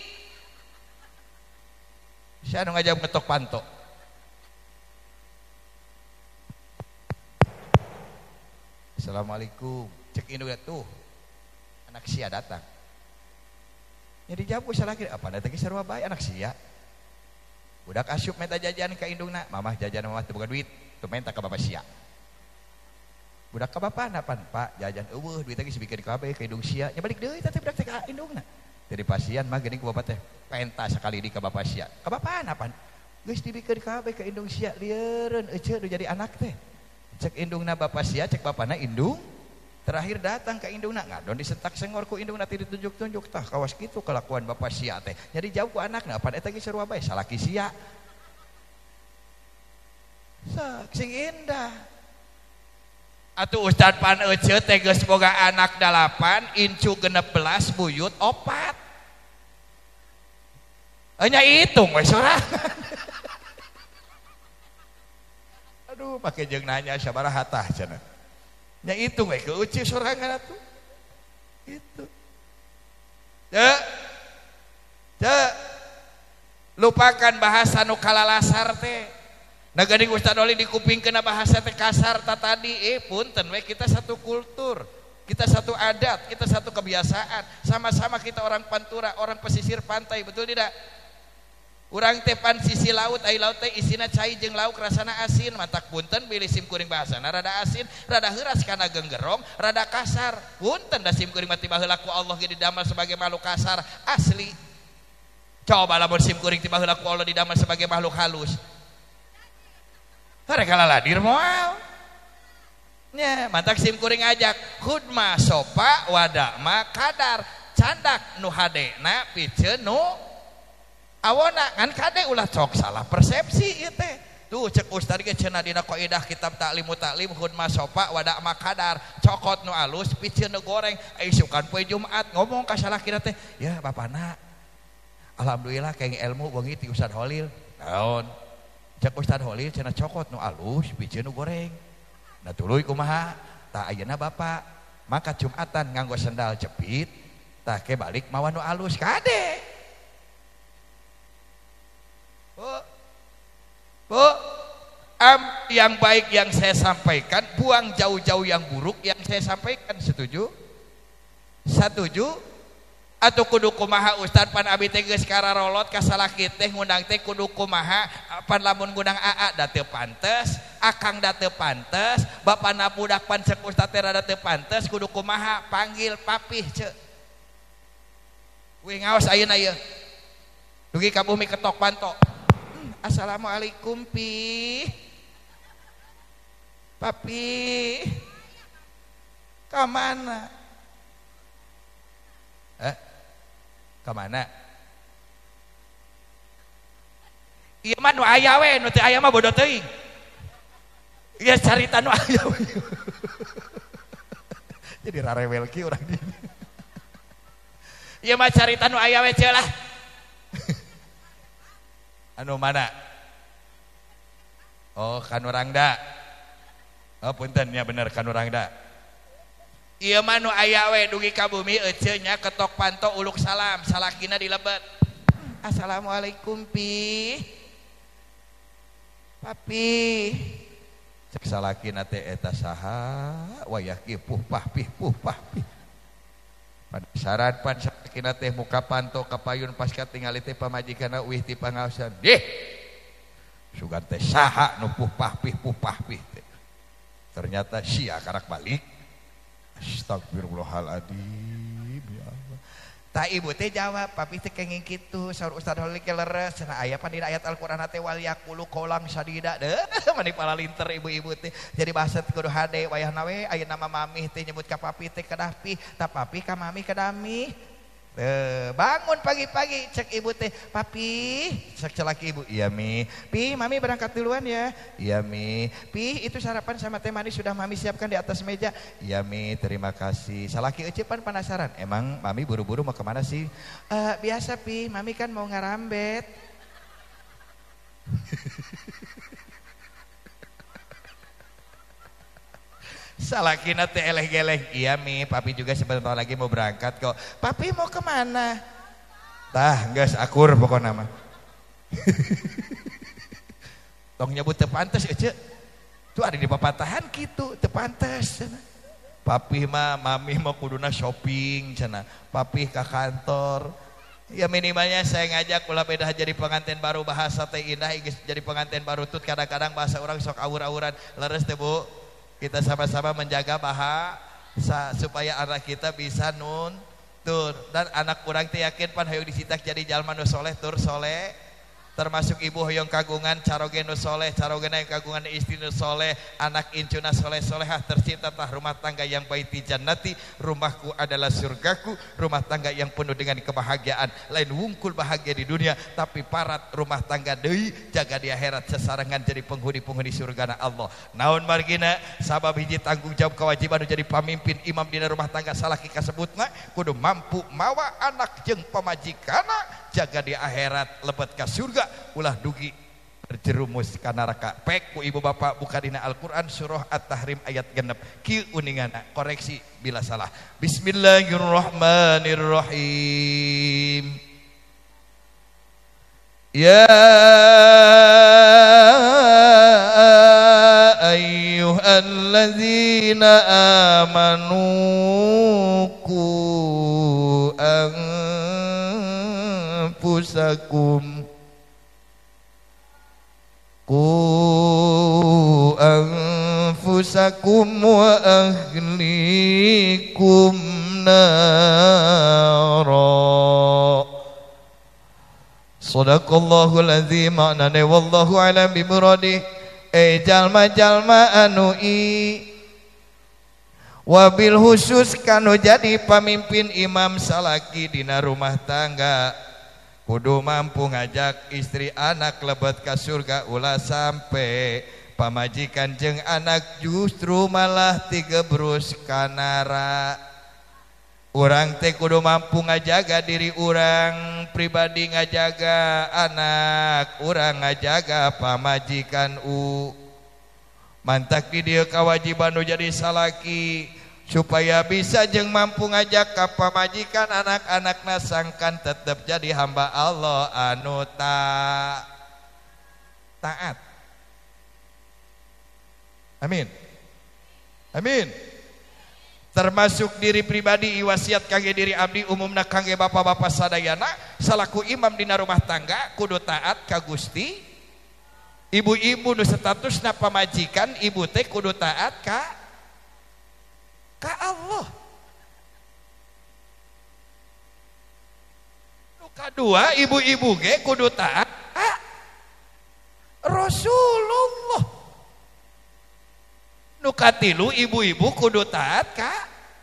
sia nu ngajak ngetok panto Assalamualaikum cek induk tuh anak sia datang jadi jawab ku salaki apa da teh sarua bae anak sia budak asyup menta jajan ka indungna mamah jajan mamah teu boga duit teu menta ka bapak sia budak ka bapana pan pak jajan eueuh duit teh sibikeun ka bae ka indung sia nya balik deui teh budak teh ka indungna jadi pasien mah geuning ku bapak teh penta sakali di ka bapak sia ka bapana pan geus dibikeun ka bae ka indung sia lieureun euceuk nu jadi anak teh cek indungna bapak sia cek bapana indung terakhir datang ke indungna ngadon disetak sengor ku indungna ti ditunjuk-tunjuk tah kawas kitu kelakuan bapak sia teh jadi jauh ku anakna pan eta ge sarua bae salaki sia sak sing indah atuh ustad pan euceut teh geus boga anak dalapan incu genep belas buyut opat nya hitung we sorangan aduh pakai jeung nanya sabaraha tah cenah nya hitung we ke uci sorangan atuh itu teu teu lupakan bahasa nu kalalasar teh na geuning Ustad Oli dikupingkeun bahasa teh kasar ta tadi eh punten we kita satu kultur kita satu adat kita satu kebiasaan sama-sama kita orang Pantura orang pesisir pantai betul tidak urang teh pan sisi laut ai laut teh isina cai jeung lauk rasana asin matak punten bilih sim kuring bahasana rada asin rada heuras kana genggerong rada kasar punten da sim kuring mah tiba heula ku Allah ge didamel sebagai makhluk kasar asli coba lamun sim kuring tiba heula ku Allah didamel sebagai makhluk halus harek laladir moal nya matak sim kuring ajak khudma sopa wadama kadar candak nu hadena piceun nu awona ngan kade ulah cok salah persepsi ieu teh tuh cek ustad ge cenah dina qaidah kitab taklimu taklim khudma sopa wada makadar cokot nu alus piceun nu goreng isukan poe Jumat ngomong ka salakina teh ya bapana alhamdulillah keng ilmu beungi ti Ustad Holil naon cek Ustad Holil cenah cokot nu alus piceun nu goreng da tuluy kumaha tah ayeuna bapak maka Jumatan nganggo sendal jepit tah ke balik mawa nu alus kade Bu, Bu, am yang baik yang saya sampaikan, buang jauh-jauh yang buruk yang saya sampaikan. Setuju? Setuju? Atau kudu kumaha Ustad pan abi teh geus kararolot ka salaki teh ngundang teh kudu kumaha pan lamun ngundang aa da teu pantes, akang da teu pantes, bapana budak pan cek Ustad teh rada teu pantes, kudu kumaha panggil papih ceuk. Wih ngaos ayeuna ieu. Dugi ka bumi ketok panto. Assalamualaikum pi papi kamana eh kamana ieu mah nu aya we nu teu aya mah bodoh teuing ieu carita nu aya we jadi rarewel ki urang di ieu mah carita nu aya we ceul lah anu mana oh kanurangda oh punten nya bener kanurangda ieu mah nu aya we dugi ka bumi euceul nya ketok panto uluk salam salakina dilebet assalamualaikum pi papi cek salakina teh eta saha wayah kieu puh pah pih puh pah pih Saran pan sakina teh muka panto kapayun pas katingali teh pamajikanna uih ti pangaosan. Dih. Sugan teh saha nu puh pahpih puh pahpih teh. Ternyata sia karak balik. Astagfirullahaladzim ya Allah. Ta ibu teh jawab, papi teh kenging kitu, saur Ustaz Holik leres, cenah aya pan dina ayat Al-Qur'an teh wal yaqulu qaulan sadida deuh, mani palalinter ibu-ibu teh. Jadi bahasa kudu hade wayahna we aya nama mamih teh nyebut ka papi teh kedah pi, ta papi ka mami kedami. Teu bangun pagi-pagi cek ibu teh, papi, cek celaki ibu, iya mi, pi mami berangkat duluan ya, iya mi, pi itu sarapan sama teh manis sudah mami siapkan di atas meja, iya mi, terima kasih. Salaki ucipan penasaran, emang mami buru-buru mau kemana sih? E, biasa pi, mami kan mau ngarambet. Salakina teh eleh-geleh, iya mi, papi juga sebentar lagi mau berangkat kok. Papi mau kemana? Tah, geus akur pokoknya mah. Tong nyebut teu pantes ece. Tuh ada di papatahan gitu, teu pantes cenah. Papi mah, mami mah kuduna shopping cenah. Papi ka kantor. Ya minimalnya saya ngajak ulah beda jadi pengantin baru bahasa teh indah jadi pengantin baru tut kadang-kadang bahasa orang sok awur-awuran. Leres teh Bu. Kita sama-sama menjaga bahasa supaya anak kita bisa nun tur dan anak kurang teh yakin pan hayang disitak jadi jalma nu soleh tur soleh termasuk ibu hoyong kagungan caroge nu soleh carogena yang kagungan istri nu soleh anak incuna soleh solehah tercipta tah rumah tangga yang baiti jannati rumahku adalah surgaku rumah tangga yang penuh dengan kebahagiaan lain wungkul bahagia di dunia tapi parat rumah tangga deui jaga di akhirat sesarengan jadi penghuni-penghuni surgana Allah naon margina sabab hiji tanggung jawab kewajiban jadi pamimpin imam dina rumah tangga salaki kasebutna kudu mampu mawa anak jeung pamajikana jaga di akhirat lebet ka surga ulah dugi terjerumus ka neraka pek ku ibu bapak buka dina Al-Qur'an surah At-Tahrim ayat genep kieu uningana koreksi bila salah. Bismillahirrahmanirrahim. Ya ayyuhalladzina amanu qu anfusakum qu anfusakum wa ahlikum nara. Sadaqallahul azim maknane wallahu a'lam bi muradih. Eh jalma-jalma anu i wabil khusus kanu jadi pamimpin imam salaki dina rumah tangga kudu mampu ngajak istri anak lebet ka surga ulah sampai pamajikan jeung anak justru malah tigebrus kanara. Urang teh kudu mampu ngajaga diri urang pribadi ngajaga anak urang ngajaga pamajikan u mantak di dieu kewajiban nu jadi salaki supaya bisa jeung mampu ngajak ka pamajikan anak-anakna sangkan tetep jadi hamba Allah anu ta taat. Amin. Amin. Termasuk diri pribadi iwasiat kangge diri abdi umumna kangge bapak-bapak sadayana salaku imam dina rumah tangga kudu taat ka Gusti. Ibu-ibu nu statusna pamajikan ibu teh kudu taat ka ka Allah. Nu kadua ibu-ibu ge kudu taat ka Rasulullah. Nu katilu ibu-ibu kudu taat ka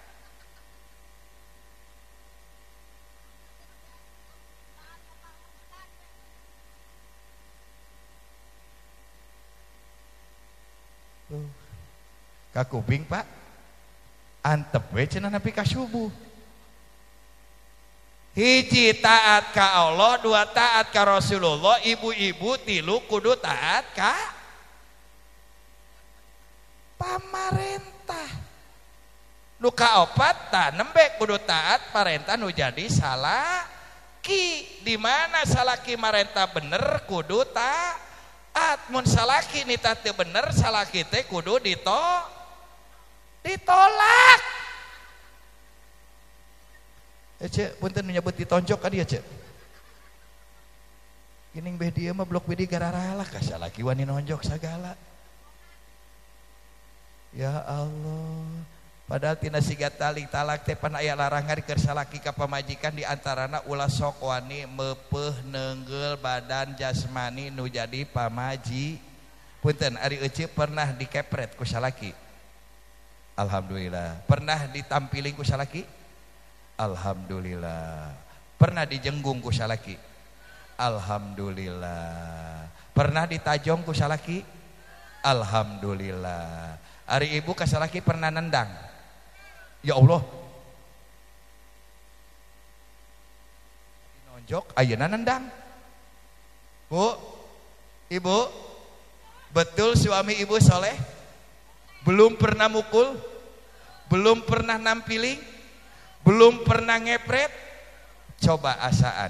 ka kuping Pak antep we cenah nepi ka subuh. Hiji taat ka Allah, dua taat ka Rasulullah, ibu-ibu tilu kudu taat ka pamarentah. Nu kaopat tah nembe kudu taat parentah nu jadi salaki. Di mana salaki marentah bener kudu taat. Mun salaki nita teu bener salaki teh kudu dito ditolak. Eh cek, punten nyebut ditonjok ka dia cek. Kining beh dia mah blok bedi gararala kasih laki wani nonjok segala. Ya Allah. Padahal tina siga talik talak teh pan aya larangan keur salaki ka pamajikan di antarana ulah sok wani meupeuh neungeul badan jasmani nu jadi pamaji. Punten ari euceuk pernah dikepret ku salaki? Alhamdulillah. Pernah ditampiling ku salaki? Alhamdulillah. Pernah dijenggung ku salaki? Alhamdulillah. Pernah ditajong ku salaki? Alhamdulillah. Ari ibu ka salaki pernah nendang? Ya Allah. Nonjok ayeuna nendang. Bu, ibu, betul suami ibu soleh? Belum pernah mukul? Belum pernah nampiling? Belum pernah ngepret? Coba asaan.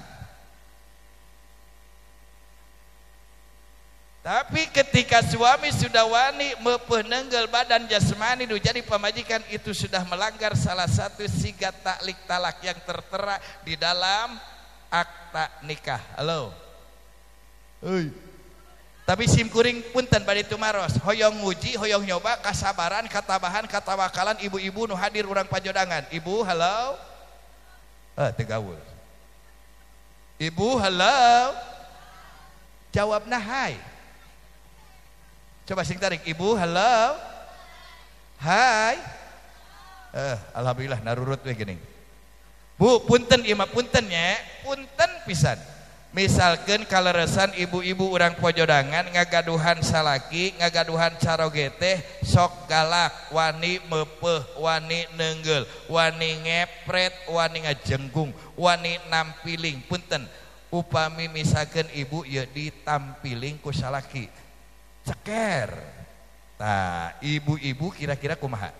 Tapi ketika suami sudah wani meupeuh neungeul badan jasmani nu jadi pamajikan, itu sudah melanggar salah satu sigat taklik talak yang tertera di dalam akta nikah. Halo. Hei. Tapi simkuring punten bade tumaros, hoyong nguji, hoyong nyoba, kasabaran, katabahan, katawakalan ibu-ibu nu hadir urang pajodangan. Ibu, halo. Eh, tegaul. Ibu, halo. Jawabna hai. Coba sing tarik, ibu, halo. Hai. Eh, alhamdulillah narurut we geuning. Bu, punten ieu mah puntennya, punten pisan. Misalkan kaleresan ibu-ibu urang pojodangan ngagaduhan salaki, ngagaduhan caroge teh sok galak, wani meupeuh, wani neungeul, wani ngepret, wani ngajenggung, wani nampiling. Punten, upami misalkan ibu ya ditampiling ku salaki, ceker. Nah, ibu-ibu kira-kira kumaha?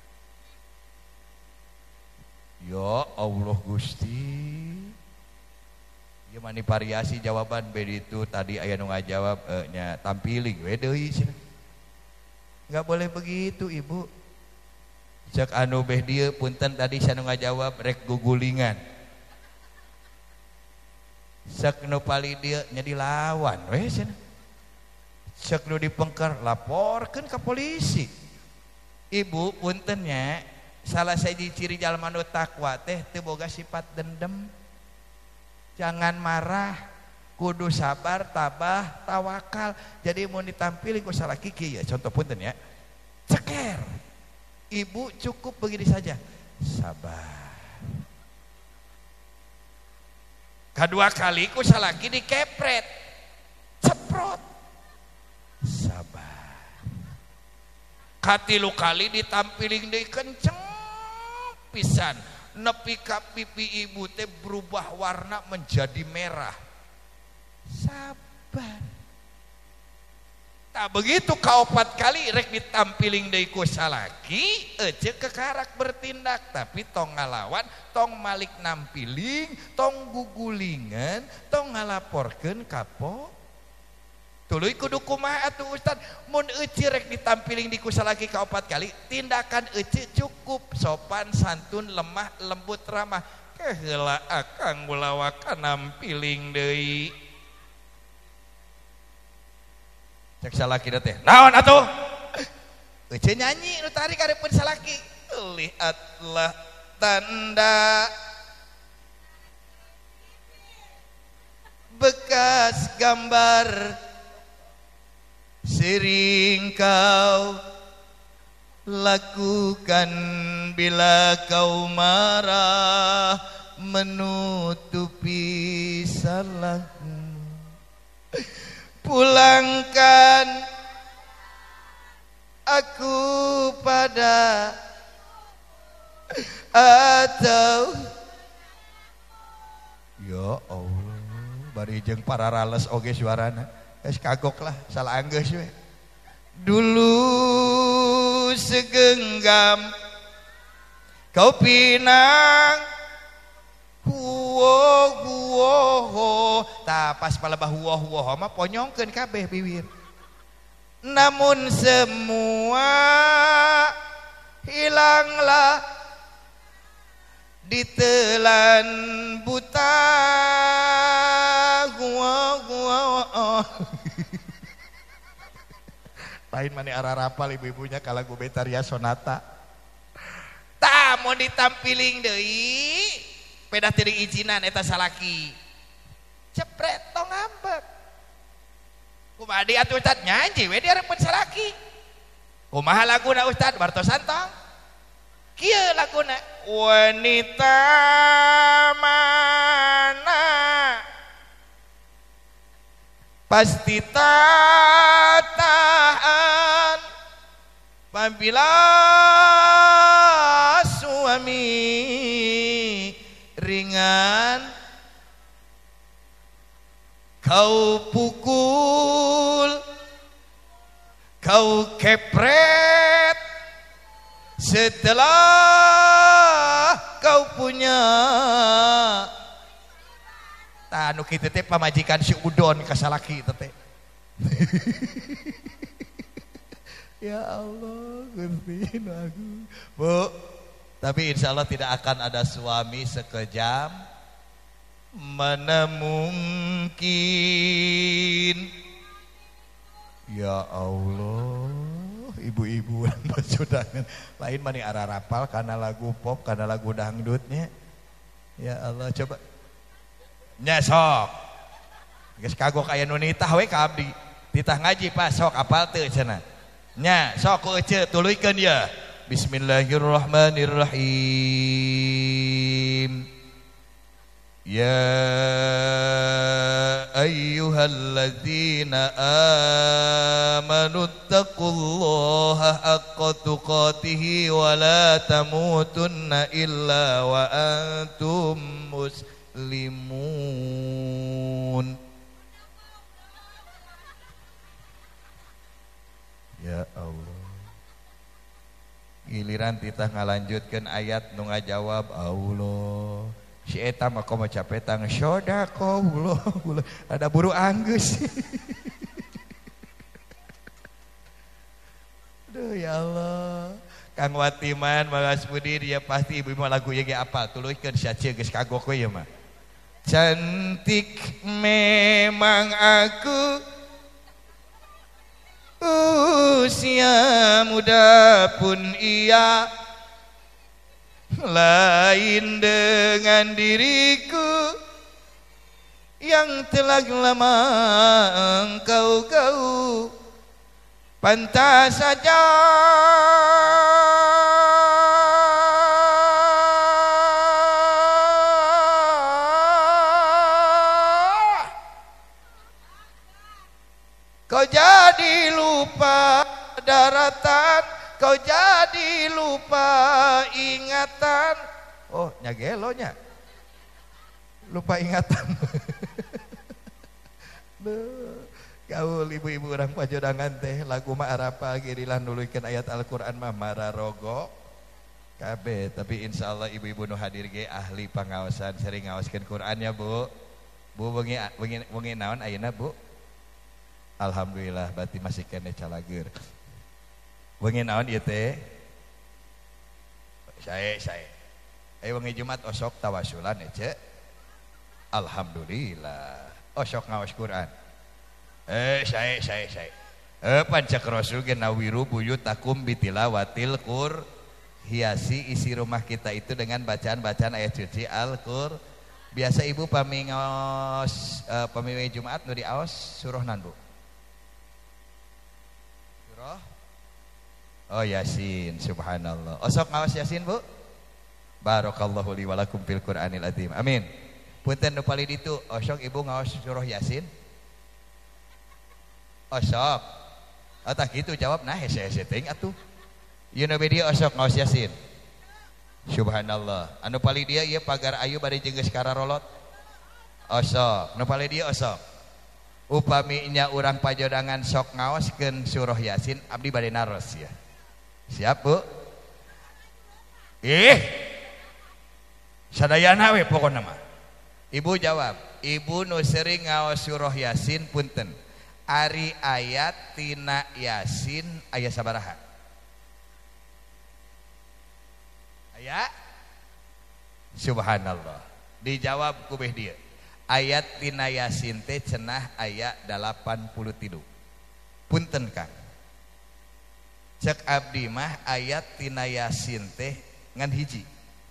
Ya Allah Gusti. Ieu mani variasi jawaban beda itu tadi aya nu ngajawab e, nya tampiling we deui cenah. Enggak boleh begitu ibu. Cek anu beh dieu punten tadi sanu ngajawab rek gugulingan. Cek nu pali dieu nya dilawan we cenah. Cek nu dipengker laporkeun ka polisi. Ibu punten nya salah siji ciri jalma nu takwa teh teu boga sifat dendem. Jangan marah, kudu sabar, tabah, tawakal. Jadi mau ditampilin ku salaki kieu ya, contoh punten ya. Ceker. Ibu cukup begini saja. Sabar. Kedua kali ku salaki dikepret. Ceprot. Sabar. Katilu kali ditampilin deui kenceng pisan. Nepi ka pipi ibu teh berubah warna menjadi merah. Sabar. Tak begitu kaopat kali rek ditampiling deui ku salaki, ece kekarak bertindak, tapi tong ngalawan, tong malik nampiling, tong gugulingan, tong ngalaporkeun ka po. Tuluy kudu kumaha atuh Ustad? Mun euci rek ditampiling di ku salaki kaopat kali, tindakan euci cukup sopan, santun, lemah, lembut, ramah. Keheula akang gulawakan nampiling deui. Cek salaki teh. Naon atuh? Euci nyanyi nu tarik karepeun salaki. Lihatlah tanda bekas gambar sering kau lakukan bila kau marah, menutupi salahmu. Pulangkan aku pada atau ya Allah, bari jeung para rales oge suarana. Es kagok lah, salah anggeus we. Dulu segenggam kau pinang huoh huoh, tah pas palebah huoh huoh mah ponyongkeun kabeh bibir. Namun semua hilanglah ditelan buta gua gua oh. Lain mana arah rapal ibu-ibunya kalau gue Betaria Sonata tak mau ditampiling deui pedah teuing izinan eta salaki cepret tong ngambek kumaha di atuh Ustad nyanyi we dihareupeun salaki kumaha laguna Ustad bartosan tong kieu laguna wanita mana pasti tataan apabila suami ringan kau pukul kau kepret setelah kau punya anu kitu teh pamajikan si udon ka salaki teh teh. Ya Allah, Gusti aku. Bu, tapi insya Allah tidak akan ada suami sekejam mana mungkin. Ya Allah, ibu-ibu yang bersudangan lain mani arah rapal karena lagu pop, karena lagu dangdutnya. Ya Allah, coba nya sok geus kagok aya nu nitah we ka abdi titah ngaji Pak sok apal teu cenah nya sok ku ece tuluykeun ya Bismillahirrahmanirrahim ya ayyuhalladzina amanu taqullaha haqqa tuqatih wa la tamutunna illa wa antum muslimun limun. Ya Allah, giliran titah ngalanjutkan ayat nu ngajawab Allah si eta mah komo capetang sodaqallah ada buru anggeus. Aduh ya Allah, Kang Watiman Bagas Budi dia pasti ibu mah lagu ye ge apal tuluykeun saceuk geus kagok we ya mah. Cantik memang aku usia muda pun ia lain dengan diriku yang telah lama engkau kau pantas saja kau jadi lupa daratan, kau jadi lupa ingatan. Oh, nyagelonya lupa ingatan. Gaul ibu-ibu orang pajodangan teh lagu mah arapa girilan nuluykeun ayat Al-Qur'an mah mararogo kabeh, tapi insyaallah ibu-ibu nu hadir ge ahli pangaosan sering ngaoskeun Qur'an ya Bu. Bu bengi bengi bengi naon ayeuna Bu? Alhamdulillah berarti masih kene calageur. Wengi naon ieu teh? Sae sae. Aya wengi Jumat osok tawasulan ya, Cek. Alhamdulillah. Osok ngaos Quran. Eh sae sae sae. Eh pancak Rasul ge nawiru buyutakum bitilawatil Qur hiasi isi rumah kita itu dengan bacaan-bacaan ayat suci Al-Qur. Biasa ibu pamingos uh, pamiwe Jumat nu diaos surah nan Bu? Oh Yasin, subhanallah. Osok ngawas Yasin Bu. Barakallahu li walakum fil Qur'anil azim. Amin. Punten nu palid itu osok ibu ngawas surah Yasin. Osok. Atah kitu jawab nah hese-hese teuing atuh. Ieu nu bedi osok ngawas Yasin. Subhanallah. Anu palid dia ieu pagar ayu bari jeung geus kararolot. Osok. Nu palid dia osok. Upaminya urang pajodangan sok ngaoskeun surah Yasin abdi bade naros ya. Siap Bu? Ih, sadayana we pokona mah. Ibu jawab, ibu nu sering ngaos surah Yasin punten. Ari ayat tina Yasin aya sabaraha? Aya Subhanallah. Dijawab kubeh dia. Ayat tina Yasin teh cenah ayat delapan puluh tiga. Punten Kang. Cek abdi mah ayat tina Yasin teh ngan hiji.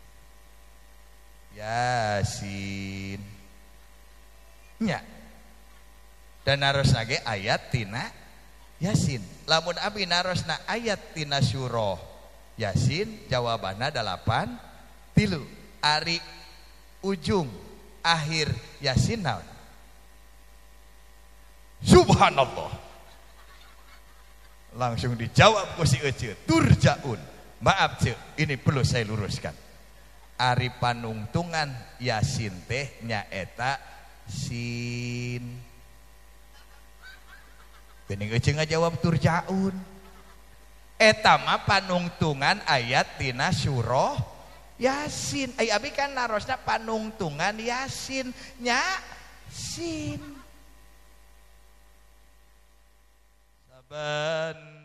Yasin. Nya. Dan narosna ge ayat tina Yasin. Lamun abdi narosna ayat tina surah Yasin jawabanna delapan tilu. Ari ujung akhir Yasin naon? Subhanallah. Langsung dijawab ku si Ece, turjaun. Maaf Ce, ini perlu saya luruskan. Ari panungtungan Yasin teh nyaeta sin. Geuning Ece ngajawab turjaun. Eta mah panungtungan ayat tina surah Yasin. Ay abi kan narosna panungtungan Yasin nya sin. Saban